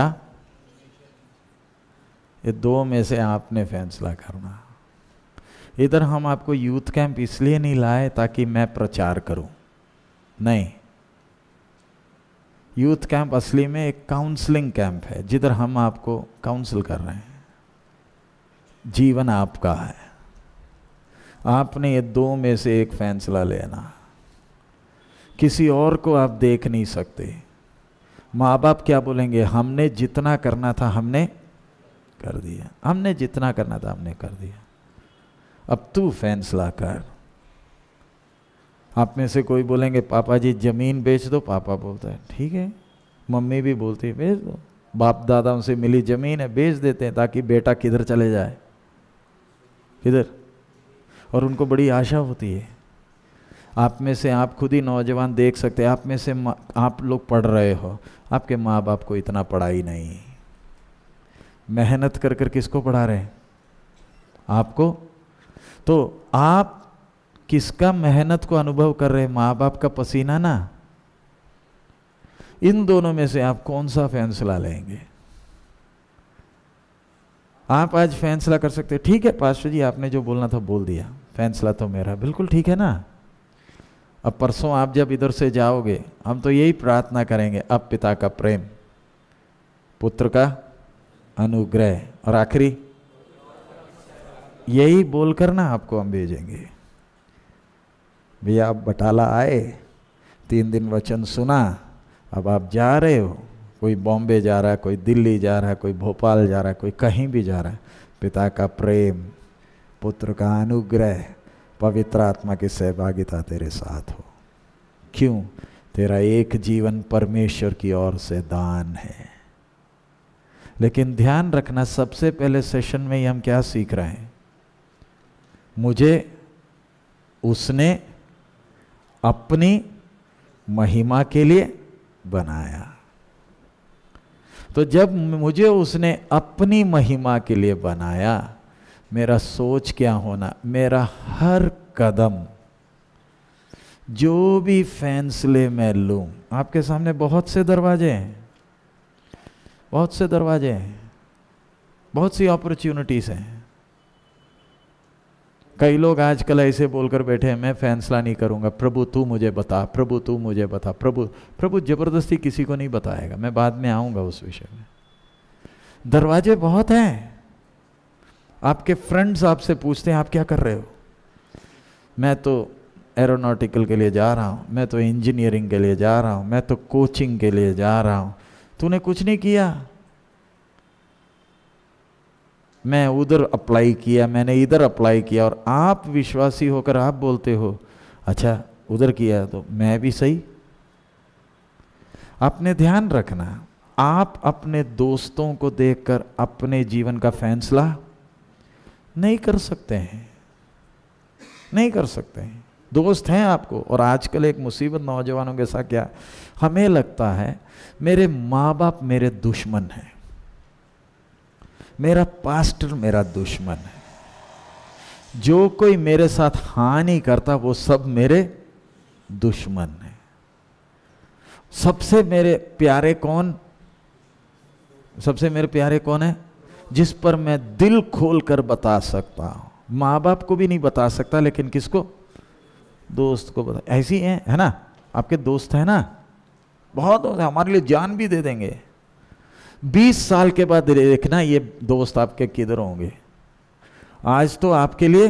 ये दो में से आपने फैसला करना। इधर हम आपको यूथ कैंप इसलिए नहीं लाए ताकि मैं प्रचार करूं, नहीं। यूथ कैंप असली में एक काउंसलिंग कैंप है, जिधर हम आपको काउंसिल कर रहे हैं। जीवन आपका है, आपने ये दो में से एक फैसला लेना। किसी और को आप देख नहीं सकते। माँ बाप क्या बोलेंगे? हमने जितना करना था हमने कर दिया, हमने जितना करना था हमने कर दिया, अब तू फैसला कर। आप में से कोई बोलेंगे पापा जी जमीन बेच दो, पापा बोलता है ठीक है, मम्मी भी बोलती है बेच दो, बाप दादाओं से मिली जमीन है बेच देते हैं ताकि बेटा किधर चले जाए, किधर, और उनको बड़ी आशा होती है। आप में से आप खुद ही नौजवान देख सकते हैं, आप में से आप लोग पढ़ रहे हो, आपके माँ बाप को इतना पढ़ाई नहीं, मेहनत कर कर किसको पढ़ा रहे हैं? आपको। तो आप किसका मेहनत को अनुभव कर रहे हैं? माँ बाप का पसीना ना। इन दोनों में से आप कौन सा फैसला लेंगे? आप आज फैसला कर सकते हैं, ठीक है पास्टर जी आपने जो बोलना था बोल दिया, फैसला तो मेरा, बिल्कुल ठीक है ना। अब परसों आप जब इधर से जाओगे, हम तो यही प्रार्थना करेंगे, अब पिता का प्रेम, पुत्र का अनुग्रह, और आखिरी यही बोलकर ना आपको हम भेजेंगे। भैया आप बटाला आए, तीन दिन वचन सुना, अब आप जा रहे हो, कोई बॉम्बे जा रहा है, कोई दिल्ली जा रहा है, कोई भोपाल जा रहा है, कोई कहीं भी जा रहा है, पिता का प्रेम, पुत्र का अनुग्रह, पवित्र आत्मा की सहभागिता तेरे साथ हो। क्यों? तेरा एक जीवन परमेश्वर की ओर से दान है। लेकिन ध्यान रखना, सबसे पहले सेशन में ही हम क्या सीख रहे हैं? मुझे उसने अपनी महिमा के लिए बनाया। तो जब मुझे उसने अपनी महिमा के लिए बनाया, मेरा सोच क्या होना? मेरा हर कदम, जो भी फैसले मैं लूं, आपके सामने बहुत से दरवाजे हैं, बहुत से दरवाजे हैं, बहुत सी अपॉर्चुनिटीज हैं। कई लोग आजकल ऐसे बोलकर बैठे हैं, मैं फैसला नहीं करूंगा, प्रभु तू मुझे बता, प्रभु तू मुझे बता। प्रभु प्रभु जबरदस्ती किसी को नहीं बताएगा, मैं बाद में आऊंगा उस विषय में। दरवाजे बहुत हैं। आपके फ्रेंड्स आपसे पूछते हैं आप क्या कर रहे हो? मैं तो एरोनॉटिकल के लिए जा रहा हूँ, मैं तो इंजीनियरिंग के लिए जा रहा हूँ, मैं तो कोचिंग के लिए जा रहा हूँ। तूने कुछ नहीं किया। मैं उधर अप्लाई किया, मैंने इधर अप्लाई किया, और आप विश्वासी होकर आप बोलते हो अच्छा उधर किया तो मैं भी सही, आपने ध्यान रखना, आप अपने दोस्तों को देखकर अपने जीवन का फैसला नहीं कर सकते हैं, नहीं कर सकते हैं। दोस्त हैं आपको। और आजकल एक मुसीबत नौजवानों के साथ क्या, हमें लगता है मेरे माँ बाप मेरे दुश्मन हैं, मेरा पास्टर मेरा दुश्मन है, जो कोई मेरे साथ हानि करता वो सब मेरे दुश्मन है। सबसे मेरे प्यारे कौन, सबसे मेरे प्यारे कौन है, जिस पर मैं दिल खोल कर बता सकता हूं। माँ बाप को भी नहीं बता सकता, लेकिन किसको, दोस्त को बता। ऐसी है है ना, आपके दोस्त है ना, बहुत दोस्त है, हमारे लिए जान भी दे देंगे। बीस साल के बाद देखना ये दोस्त आपके किधर होंगे। आज तो आपके लिए,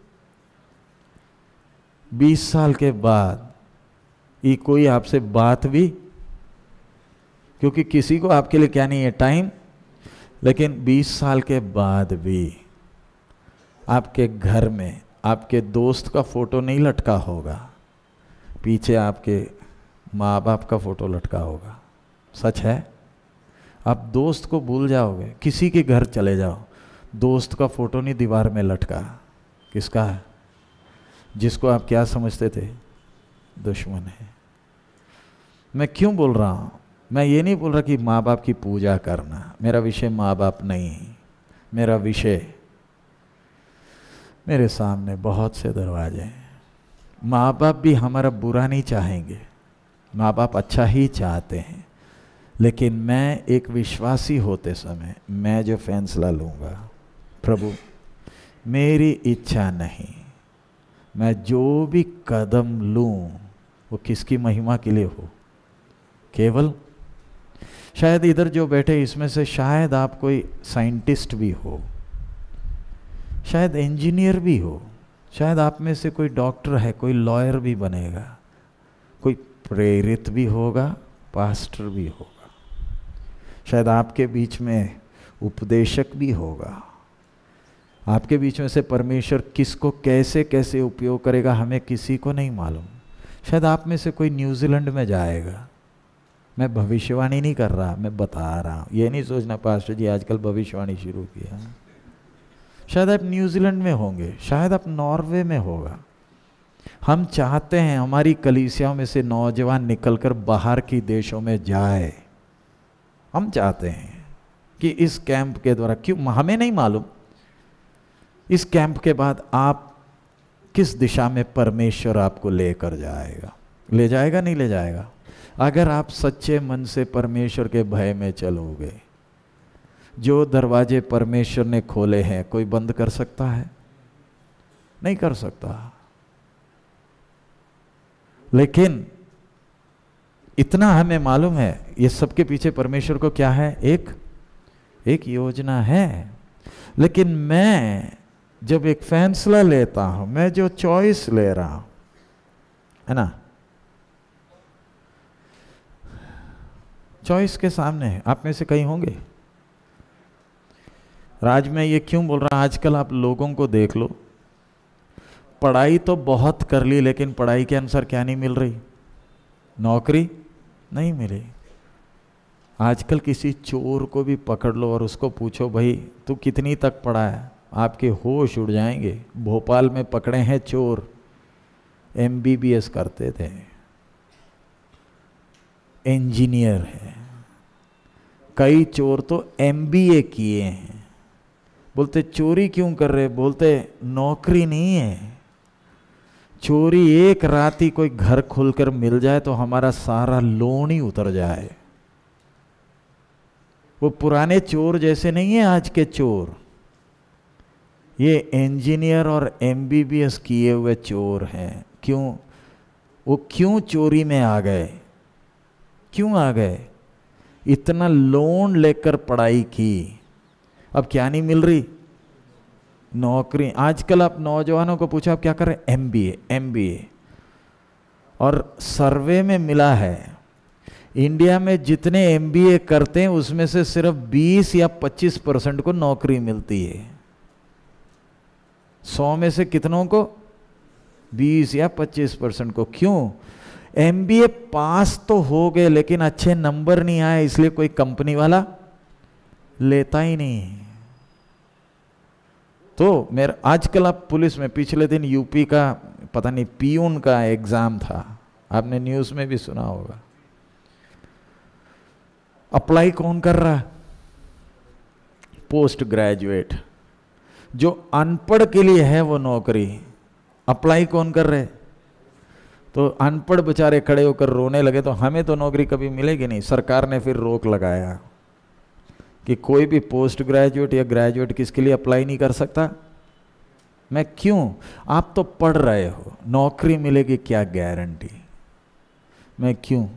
बीस साल के बाद ये कोई आपसे बात भी, क्योंकि किसी को आपके लिए क्या नहीं है, टाइम। लेकिन बीस साल के बाद भी आपके घर में आपके दोस्त का फोटो नहीं लटका होगा, पीछे आपके माँ बाप का फोटो लटका होगा। सच है। आप दोस्त को भूल जाओगे, किसी के घर चले जाओ, दोस्त का फोटो नहीं दीवार में लटका। किसका है, जिसको आप क्या समझते थे, दुश्मन है। मैं क्यों बोल रहा हूँ, मैं ये नहीं बोल रहा कि माँ बाप की पूजा करना, मेरा विषय माँ बाप नहीं, मेरा विषय, मेरे सामने बहुत से दरवाजे हैं। माँ बाप भी हमारा बुरा नहीं चाहेंगे, माँ बाप अच्छा ही चाहते हैं। लेकिन मैं एक विश्वासी होते समय मैं जो फैसला लूँगा, प्रभु मेरी इच्छा नहीं, मैं जो भी कदम लूँ वो किसकी महिमा के लिए हो, केवल। शायद इधर जो बैठे इसमें से शायद आप कोई साइंटिस्ट भी हो, शायद इंजीनियर भी हो, शायद आप में से कोई डॉक्टर है, कोई लॉयर भी बनेगा, कोई प्रेरित भी होगा, पास्टर भी होगा, शायद आपके बीच में उपदेशक भी होगा। आपके बीच में से परमेश्वर किसको कैसे कैसे उपयोग करेगा हमें किसी को नहीं मालूम। शायद आप में से कोई न्यूजीलैंड में जाएगा। मैं भविष्यवाणी नहीं कर रहा, मैं बता रहा हूँ। ये नहीं सोचना पास्टर जी आजकल भविष्यवाणी शुरू किया। शायद आप न्यूजीलैंड में होंगे, शायद आप नॉर्वे में होगा। हम चाहते हैं हमारी कलीसियाओं में से नौजवान निकलकर बाहर की देशों में जाए। हम चाहते हैं कि इस कैंप के द्वारा, क्यों हमें नहीं मालूम, इस कैंप के बाद आप किस दिशा में परमेश्वर आपको लेकर जाएगा, ले जाएगा नहीं ले जाएगा। अगर आप सच्चे मन से परमेश्वर के भय में चलोगे, जो दरवाजे परमेश्वर ने खोले हैं कोई बंद कर सकता है? नहीं कर सकता। लेकिन इतना हमें मालूम है, ये सबके पीछे परमेश्वर को क्या है, एक एक योजना है। लेकिन मैं जब एक फैसला लेता हूं, मैं जो चॉइस ले रहा हूं, है ना, चॉइस के सामने है। आप में से कई होंगे। राज में ये क्यों बोल रहा हूं, आजकल आप लोगों को देख लो, पढ़ाई तो बहुत कर ली लेकिन पढ़ाई के अनुसार क्या नहीं मिल रही, नौकरी नहीं मिली। आजकल किसी चोर को भी पकड़ लो और उसको पूछो भाई तू कितनी तक पढ़ा है, आपके होश उड़ जाएंगे। भोपाल में पकड़े हैं चोर, एम बी बी एस करते थे, इंजीनियर है। कई चोर तो एम बी ए किए हैं। बोलते चोरी क्यों कर रहे, बोलते नौकरी नहीं है। चोरी एक रात ही कोई घर खुलकर मिल जाए तो हमारा सारा लोन ही उतर जाए। वो पुराने चोर जैसे नहीं है आज के चोर, ये इंजीनियर और एम बी बी एस किए हुए चोर हैं। क्यों? वो क्यों चोरी में आ गए, क्यों आ गए? इतना लोन लेकर पढ़ाई की, अब क्या नहीं मिल रही, नौकरी। आजकल आप नौजवानों को पूछो आप क्या कर रहे हैं, M B A M B A. और सर्वे में मिला है इंडिया में जितने एम बी ए करते हैं उसमें से सिर्फ बीस या पच्चीस परसेंट को नौकरी मिलती है। सौ में से कितनों को, बीस या पच्चीस परसेंट को। क्यों? एमबीए पास तो हो गए लेकिन अच्छे नंबर नहीं आए, इसलिए कोई कंपनी वाला लेता ही नहीं। तो मेरा आजकल आप पुलिस में, पिछले दिन यूपी का पता नहीं पीयून का एग्जाम था, आपने न्यूज़ में भी सुना होगा। अप्लाई कौन कर रहा? Post graduate. जो अनपढ़ के लिए है वो नौकरी, अप्लाई कौन कर रहे? तो अनपढ़ बेचारे खड़े होकर रोने लगे, तो हमें तो नौकरी कभी मिलेगी नहीं। सरकार ने फिर रोक लगाया कि कोई भी पोस्ट ग्रेजुएट या ग्रेजुएट किसके लिए अप्लाई नहीं कर सकता। मैं क्यों? आप तो पढ़ रहे हो, नौकरी मिलेगी क्या गारंटी? मैं क्यों?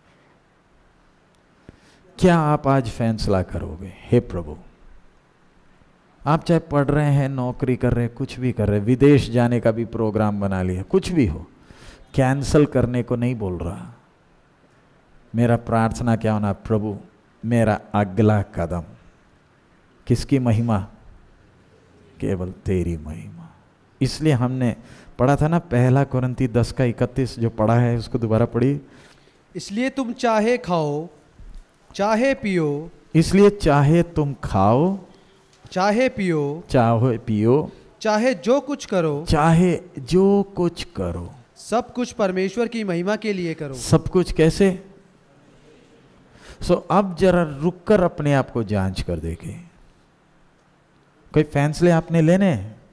क्या आप आज फैसला करोगे? हे प्रभु, आप चाहे पढ़ रहे हैं, नौकरी कर रहे हैं, कुछ भी कर रहे हैं, विदेश जाने का भी प्रोग्राम बना लिया, कुछ भी हो, कैंसल करने को नहीं बोल रहा। मेरा प्रार्थना क्या होना? प्रभु मेरा अगला कदम किसकी महिमा? केवल तेरी महिमा। इसलिए हमने पढ़ा था ना पहला कोरिन्थी दस का इकतीस, जो पढ़ा है उसको दोबारा पढ़िए। इसलिए तुम चाहे खाओ चाहे पियो, इसलिए चाहे तुम खाओ चाहे पियो, चाहे पियो, चाहे जो कुछ करो, चाहे जो कुछ करो, सब कुछ परमेश्वर की महिमा के लिए करो। सब कुछ कैसे? सो so, अब जरा रुककर अपने आप को जांच कर देखें। कोई फैसले आपने लेने,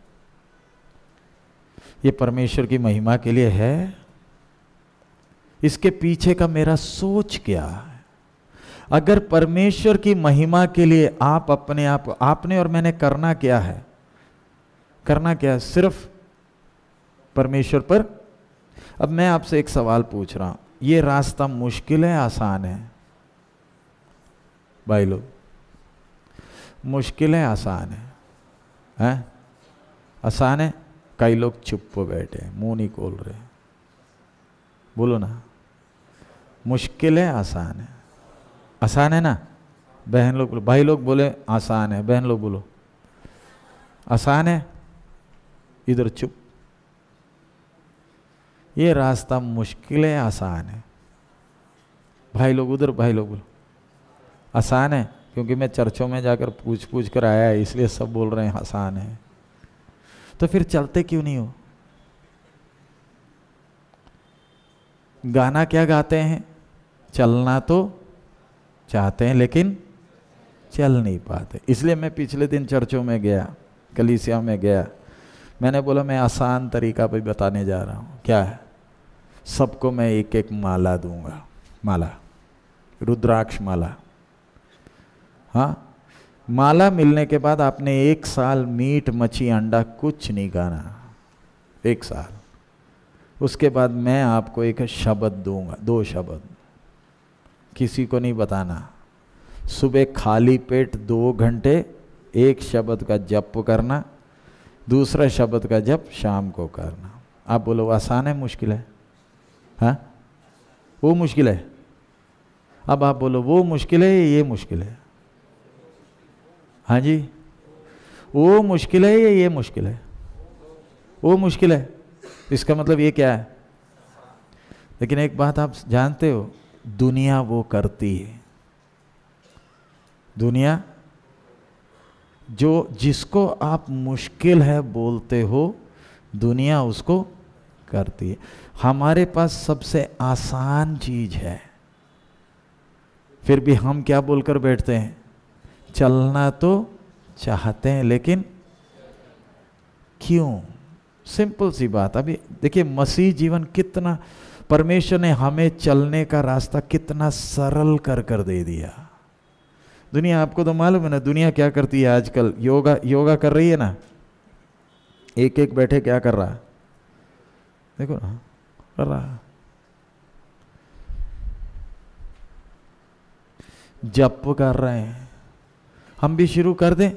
ये परमेश्वर की महिमा के लिए है? इसके पीछे का मेरा सोच क्या है? अगर परमेश्वर की महिमा के लिए आप अपने आप, आपने और मैंने करना क्या है? करना क्या है? सिर्फ परमेश्वर पर। अब मैं आपसे एक सवाल पूछ रहा हूं, ये रास्ता मुश्किल है आसान है? भाई लोग, मुश्किल है आसान है? हैं? आसान है? कई लोग चुप बैठे, मुंह नहीं खोल रहे। बोलो ना, मुश्किल है आसान है? आसान है ना? बहन लोग बोलो, भाई लोग बोले आसान है, बहन लोग बोलो आसान है। इधर चुप। ये रास्ता मुश्किल है आसान है? भाई लोग उधर, भाई लोग बोलो आसान है। क्योंकि मैं चर्चों में जाकर पूछ पूछ कर आया है, इसलिए सब बोल रहे हैं आसान है। तो फिर चलते क्यों नहीं हो? गाना क्या गाते हैं? चलना तो चाहते हैं लेकिन चल नहीं पाते। इसलिए मैं पिछले दिन चर्चों में गया, कलीसिया में गया, मैंने बोला मैं आसान तरीका भी बताने जा रहा हूँ। क्या है? सबको मैं एक एक माला दूंगा, माला, रुद्राक्ष माला। हाँ, माला मिलने के बाद आपने एक साल मीट मच्छी अंडा कुछ नहीं खाना, एक साल। उसके बाद मैं आपको एक शब्द दूंगा, दो शब्द, किसी को नहीं बताना। सुबह खाली पेट दो घंटे एक शब्द का जप करना, दूसरा शब्द का जप शाम को करना। आप बोलो आसान है मुश्किल है? हाँ, वो मुश्किल है। अब आप बोलो वो मुश्किल है ये मुश्किल है? हाँ जी, वो मुश्किल है या ये मुश्किल है? वो मुश्किल है। इसका मतलब ये क्या है? लेकिन एक बात आप जानते हो, दुनिया वो करती है। दुनिया जो जिसको आप मुश्किल है बोलते हो, दुनिया उसको करती है। हमारे पास सबसे आसान चीज है, फिर भी हम क्या बोलकर बैठते हैं? चलना तो चाहते हैं लेकिन क्यों? सिंपल सी बात। अभी देखिए मसीह जीवन कितना, परमेश्वर ने हमें चलने का रास्ता कितना सरल कर कर दे दिया। दुनिया, आपको तो मालूम है ना दुनिया क्या करती है आजकल? योगा योगा कर रही है ना, एक एक बैठे क्या कर रहा है? देखो ना, कर रहा। जप कर रहे हैं। हम भी शुरू कर दें?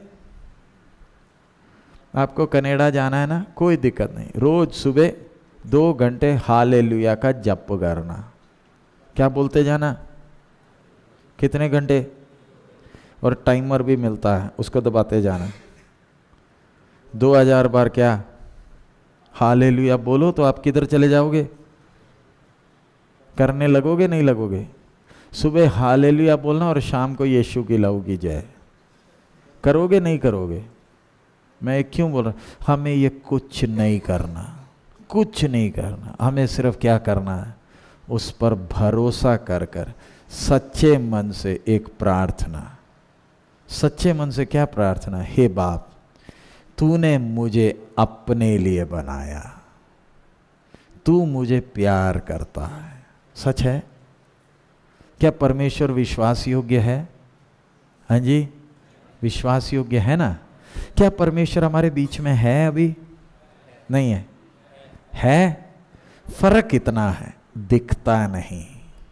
आपको कनाडा जाना है ना, कोई दिक्कत नहीं, रोज सुबह दो घंटे हालेलुया का जप करना। क्या बोलते जाना? कितने घंटे? और टाइमर भी मिलता है, उसको दबाते जाना। दो हजार बार क्या हालेलुया बोलो तो आप किधर चले जाओगे? करने लगोगे नहीं लगोगे? सुबह हालेलुया बोलना और शाम को यीशु की लहू की जय। करोगे नहीं करोगे? मैं क्यों बोल रहा, हमें ये कुछ नहीं करना, कुछ नहीं करना। हमें सिर्फ क्या करना है, उस पर भरोसा कर कर सच्चे मन से एक प्रार्थना। सच्चे मन से क्या प्रार्थना? हे बाप, तूने मुझे अपने लिए बनाया, तू मुझे प्यार करता है। सच है? क्या परमेश्वर विश्वास योग्य है? हाँ जी, विश्वास योग्य है ना? क्या परमेश्वर हमारे बीच में है? अभी नहीं है। है, फर्क कितना है, दिखता नहीं।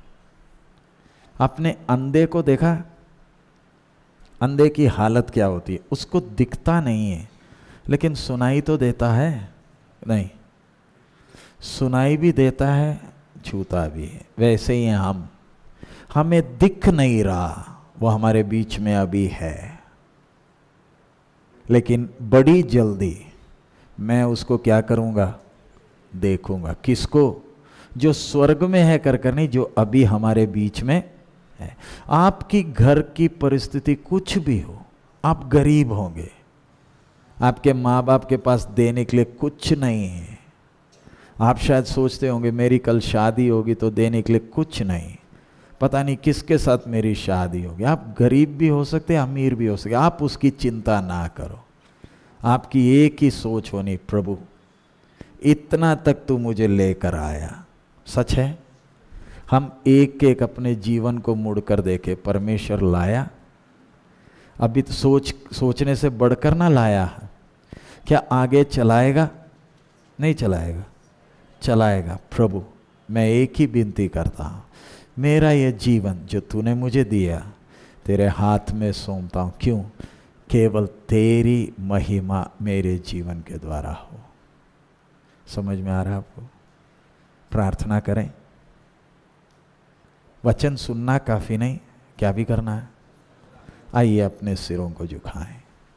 आपने अंधे को देखा? अंधे की हालत क्या होती है? उसको दिखता नहीं है लेकिन सुनाई तो देता है। नहीं, सुनाई भी देता है, छूता भी है। वैसे ही हम, हमें दिख नहीं रहा, वो हमारे बीच में अभी है, लेकिन बड़ी जल्दी मैं उसको क्या करूंगा, देखूंगा। किसको? जो स्वर्ग में है कर कर नहीं, जो अभी हमारे बीच में है। आपकी घर की परिस्थिति कुछ भी हो, आप गरीब होंगे, आपके माँ बाप के पास देने के लिए कुछ नहीं है, आप शायद सोचते होंगे मेरी कल शादी होगी तो देने के लिए कुछ नहीं, पता नहीं किसके साथ मेरी शादी होगी। आप गरीब भी हो सकते, अमीर भी हो सकते, आप उसकी चिंता ना करो। आपकी एक ही सोच होनी, प्रभु इतना तक तू मुझे लेकर आया। सच है? हम एक एक अपने जीवन को मुड़कर देखे, परमेश्वर लाया, अभी तो सोच सोचने से बढ़कर ना लाया, क्या आगे चलाएगा? नहीं चलाएगा, चलाएगा। प्रभु मैं एक ही विनती करता हूँ, मेरा ये जीवन जो तूने मुझे दिया तेरे हाथ में सौंपता हूँ। क्यों? केवल तेरी महिमा मेरे जीवन के द्वारा हो। समझ में आ रहा है आपको? प्रार्थना करें। वचन सुनना काफी नहीं, क्या भी करना है। आइए अपने सिरों को झुकाएं।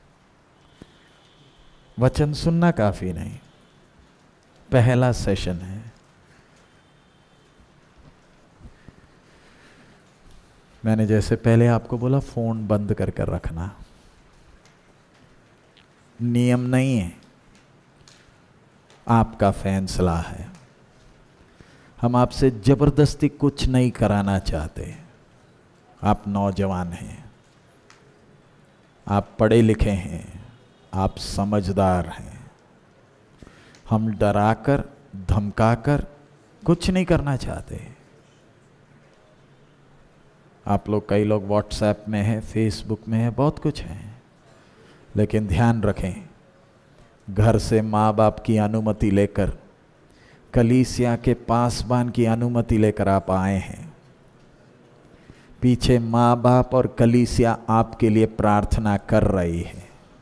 वचन सुनना काफी नहीं, पहला सेशन है। मैंने जैसे पहले आपको बोला, फोन बंद कर कर रखना, नियम नहीं है, आपका फैसला है। हम आपसे जबरदस्ती कुछ नहीं कराना चाहते। आप नौजवान हैं, आप पढ़े लिखे हैं, आप समझदार हैं। हम डराकर धमकाकर कुछ नहीं करना चाहते। आप लोग, कई लोग व्हाट्सएप में है, फेसबुक में है, बहुत कुछ है, लेकिन ध्यान रखें, घर से माँ बाप की अनुमति लेकर, कलीसिया के पासबान की अनुमति लेकर आप आए हैं। पीछे माँ बाप और कलीसिया आपके लिए प्रार्थना कर रही है।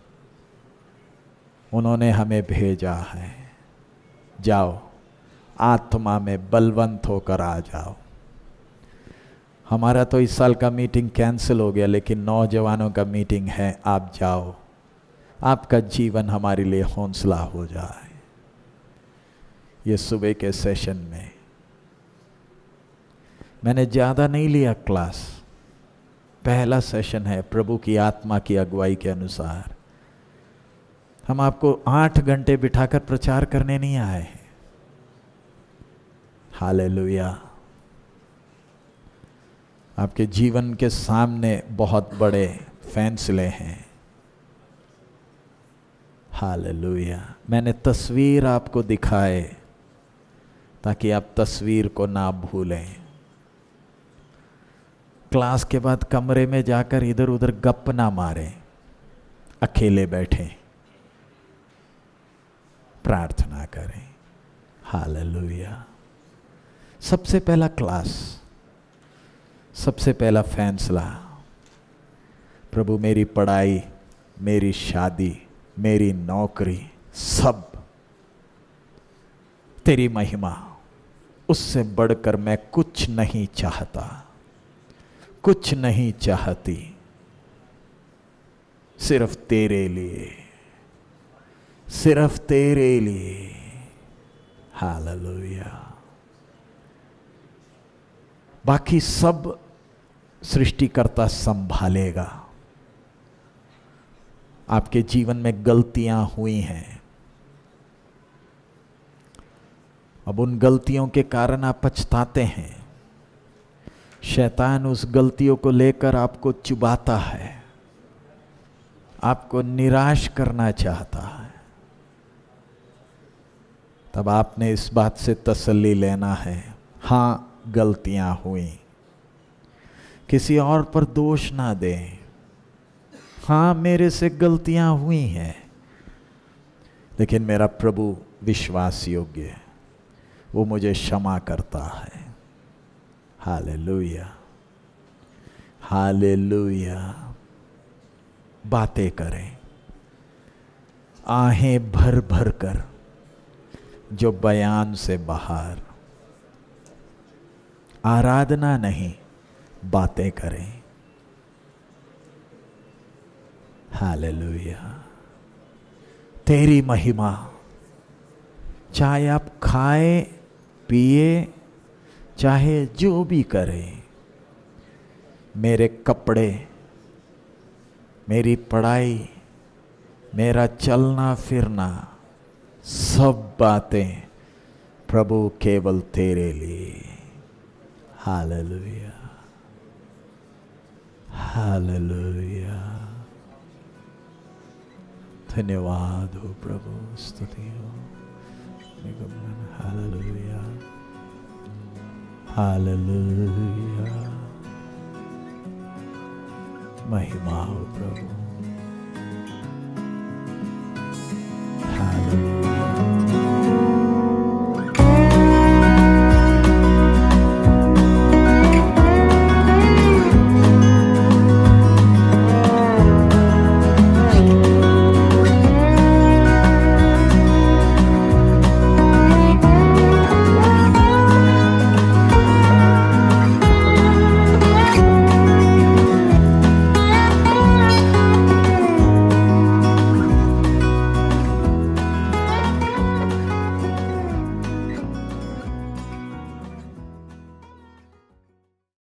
उन्होंने हमें भेजा है, जाओ आत्मा में बलवंत होकर आ जाओ। हमारा तो इस साल का मीटिंग कैंसिल हो गया, लेकिन नौजवानों का मीटिंग है, आप जाओ, आपका जीवन हमारे लिए हौसला हो जाए। ये सुबह के सेशन में मैंने ज़्यादा नहीं लिया क्लास, पहला सेशन है, प्रभु की आत्मा की अगुवाई के अनुसार। हम आपको आठ घंटे बिठाकर प्रचार करने नहीं आए हैं। हालेलुया। आपके जीवन के सामने बहुत बड़े फैसले हैं। हालेलुया। मैंने तस्वीर आपको दिखाए ताकि आप तस्वीर को ना भूलें। क्लास के बाद कमरे में जाकर इधर उधर गप ना मारें, अकेले बैठें, प्रार्थना करें। हालेलुया। सबसे पहला क्लास, सबसे पहला फैसला, प्रभु मेरी पढ़ाई, मेरी शादी, मेरी नौकरी, सब तेरी महिमा, उससे बढ़कर मैं कुछ नहीं चाहता, कुछ नहीं चाहती, सिर्फ तेरे लिए, सिर्फ तेरे लिए। हालेलुया। बाकी सब सृष्टिकर्ता संभालेगा। आपके जीवन में गलतियां हुई हैं, अब उन गलतियों के कारण आप पछताते हैं। शैतान उस गलतियों को लेकर आपको चुबाता है, आपको निराश करना चाहता है। तब आपने इस बात से तसल्ली लेना है, हाँ गलतियां हुई, किसी और पर दोष ना दें। हाँ मेरे से गलतियां हुई हैं, लेकिन मेरा प्रभु विश्वास योग्य है, वो मुझे क्षमा करता है। हालेलुया, हालेलुया। बातें करें आहें भर भर कर, जो बयान से बाहर। आराधना नहीं, बातें करें। हालेलुया। तेरी महिमा, चाहे आप खाए पिए, चाहे जो भी करें, मेरे कपड़े, मेरी पढ़ाई, मेरा चलना फिरना, सब बातें प्रभु केवल तेरे लिए। हालेलुया, हालेलुया। धन्यवाद हो प्रभु, स्तुति हो। हालेलुया, हालेलुया। महिमा हो प्रभु।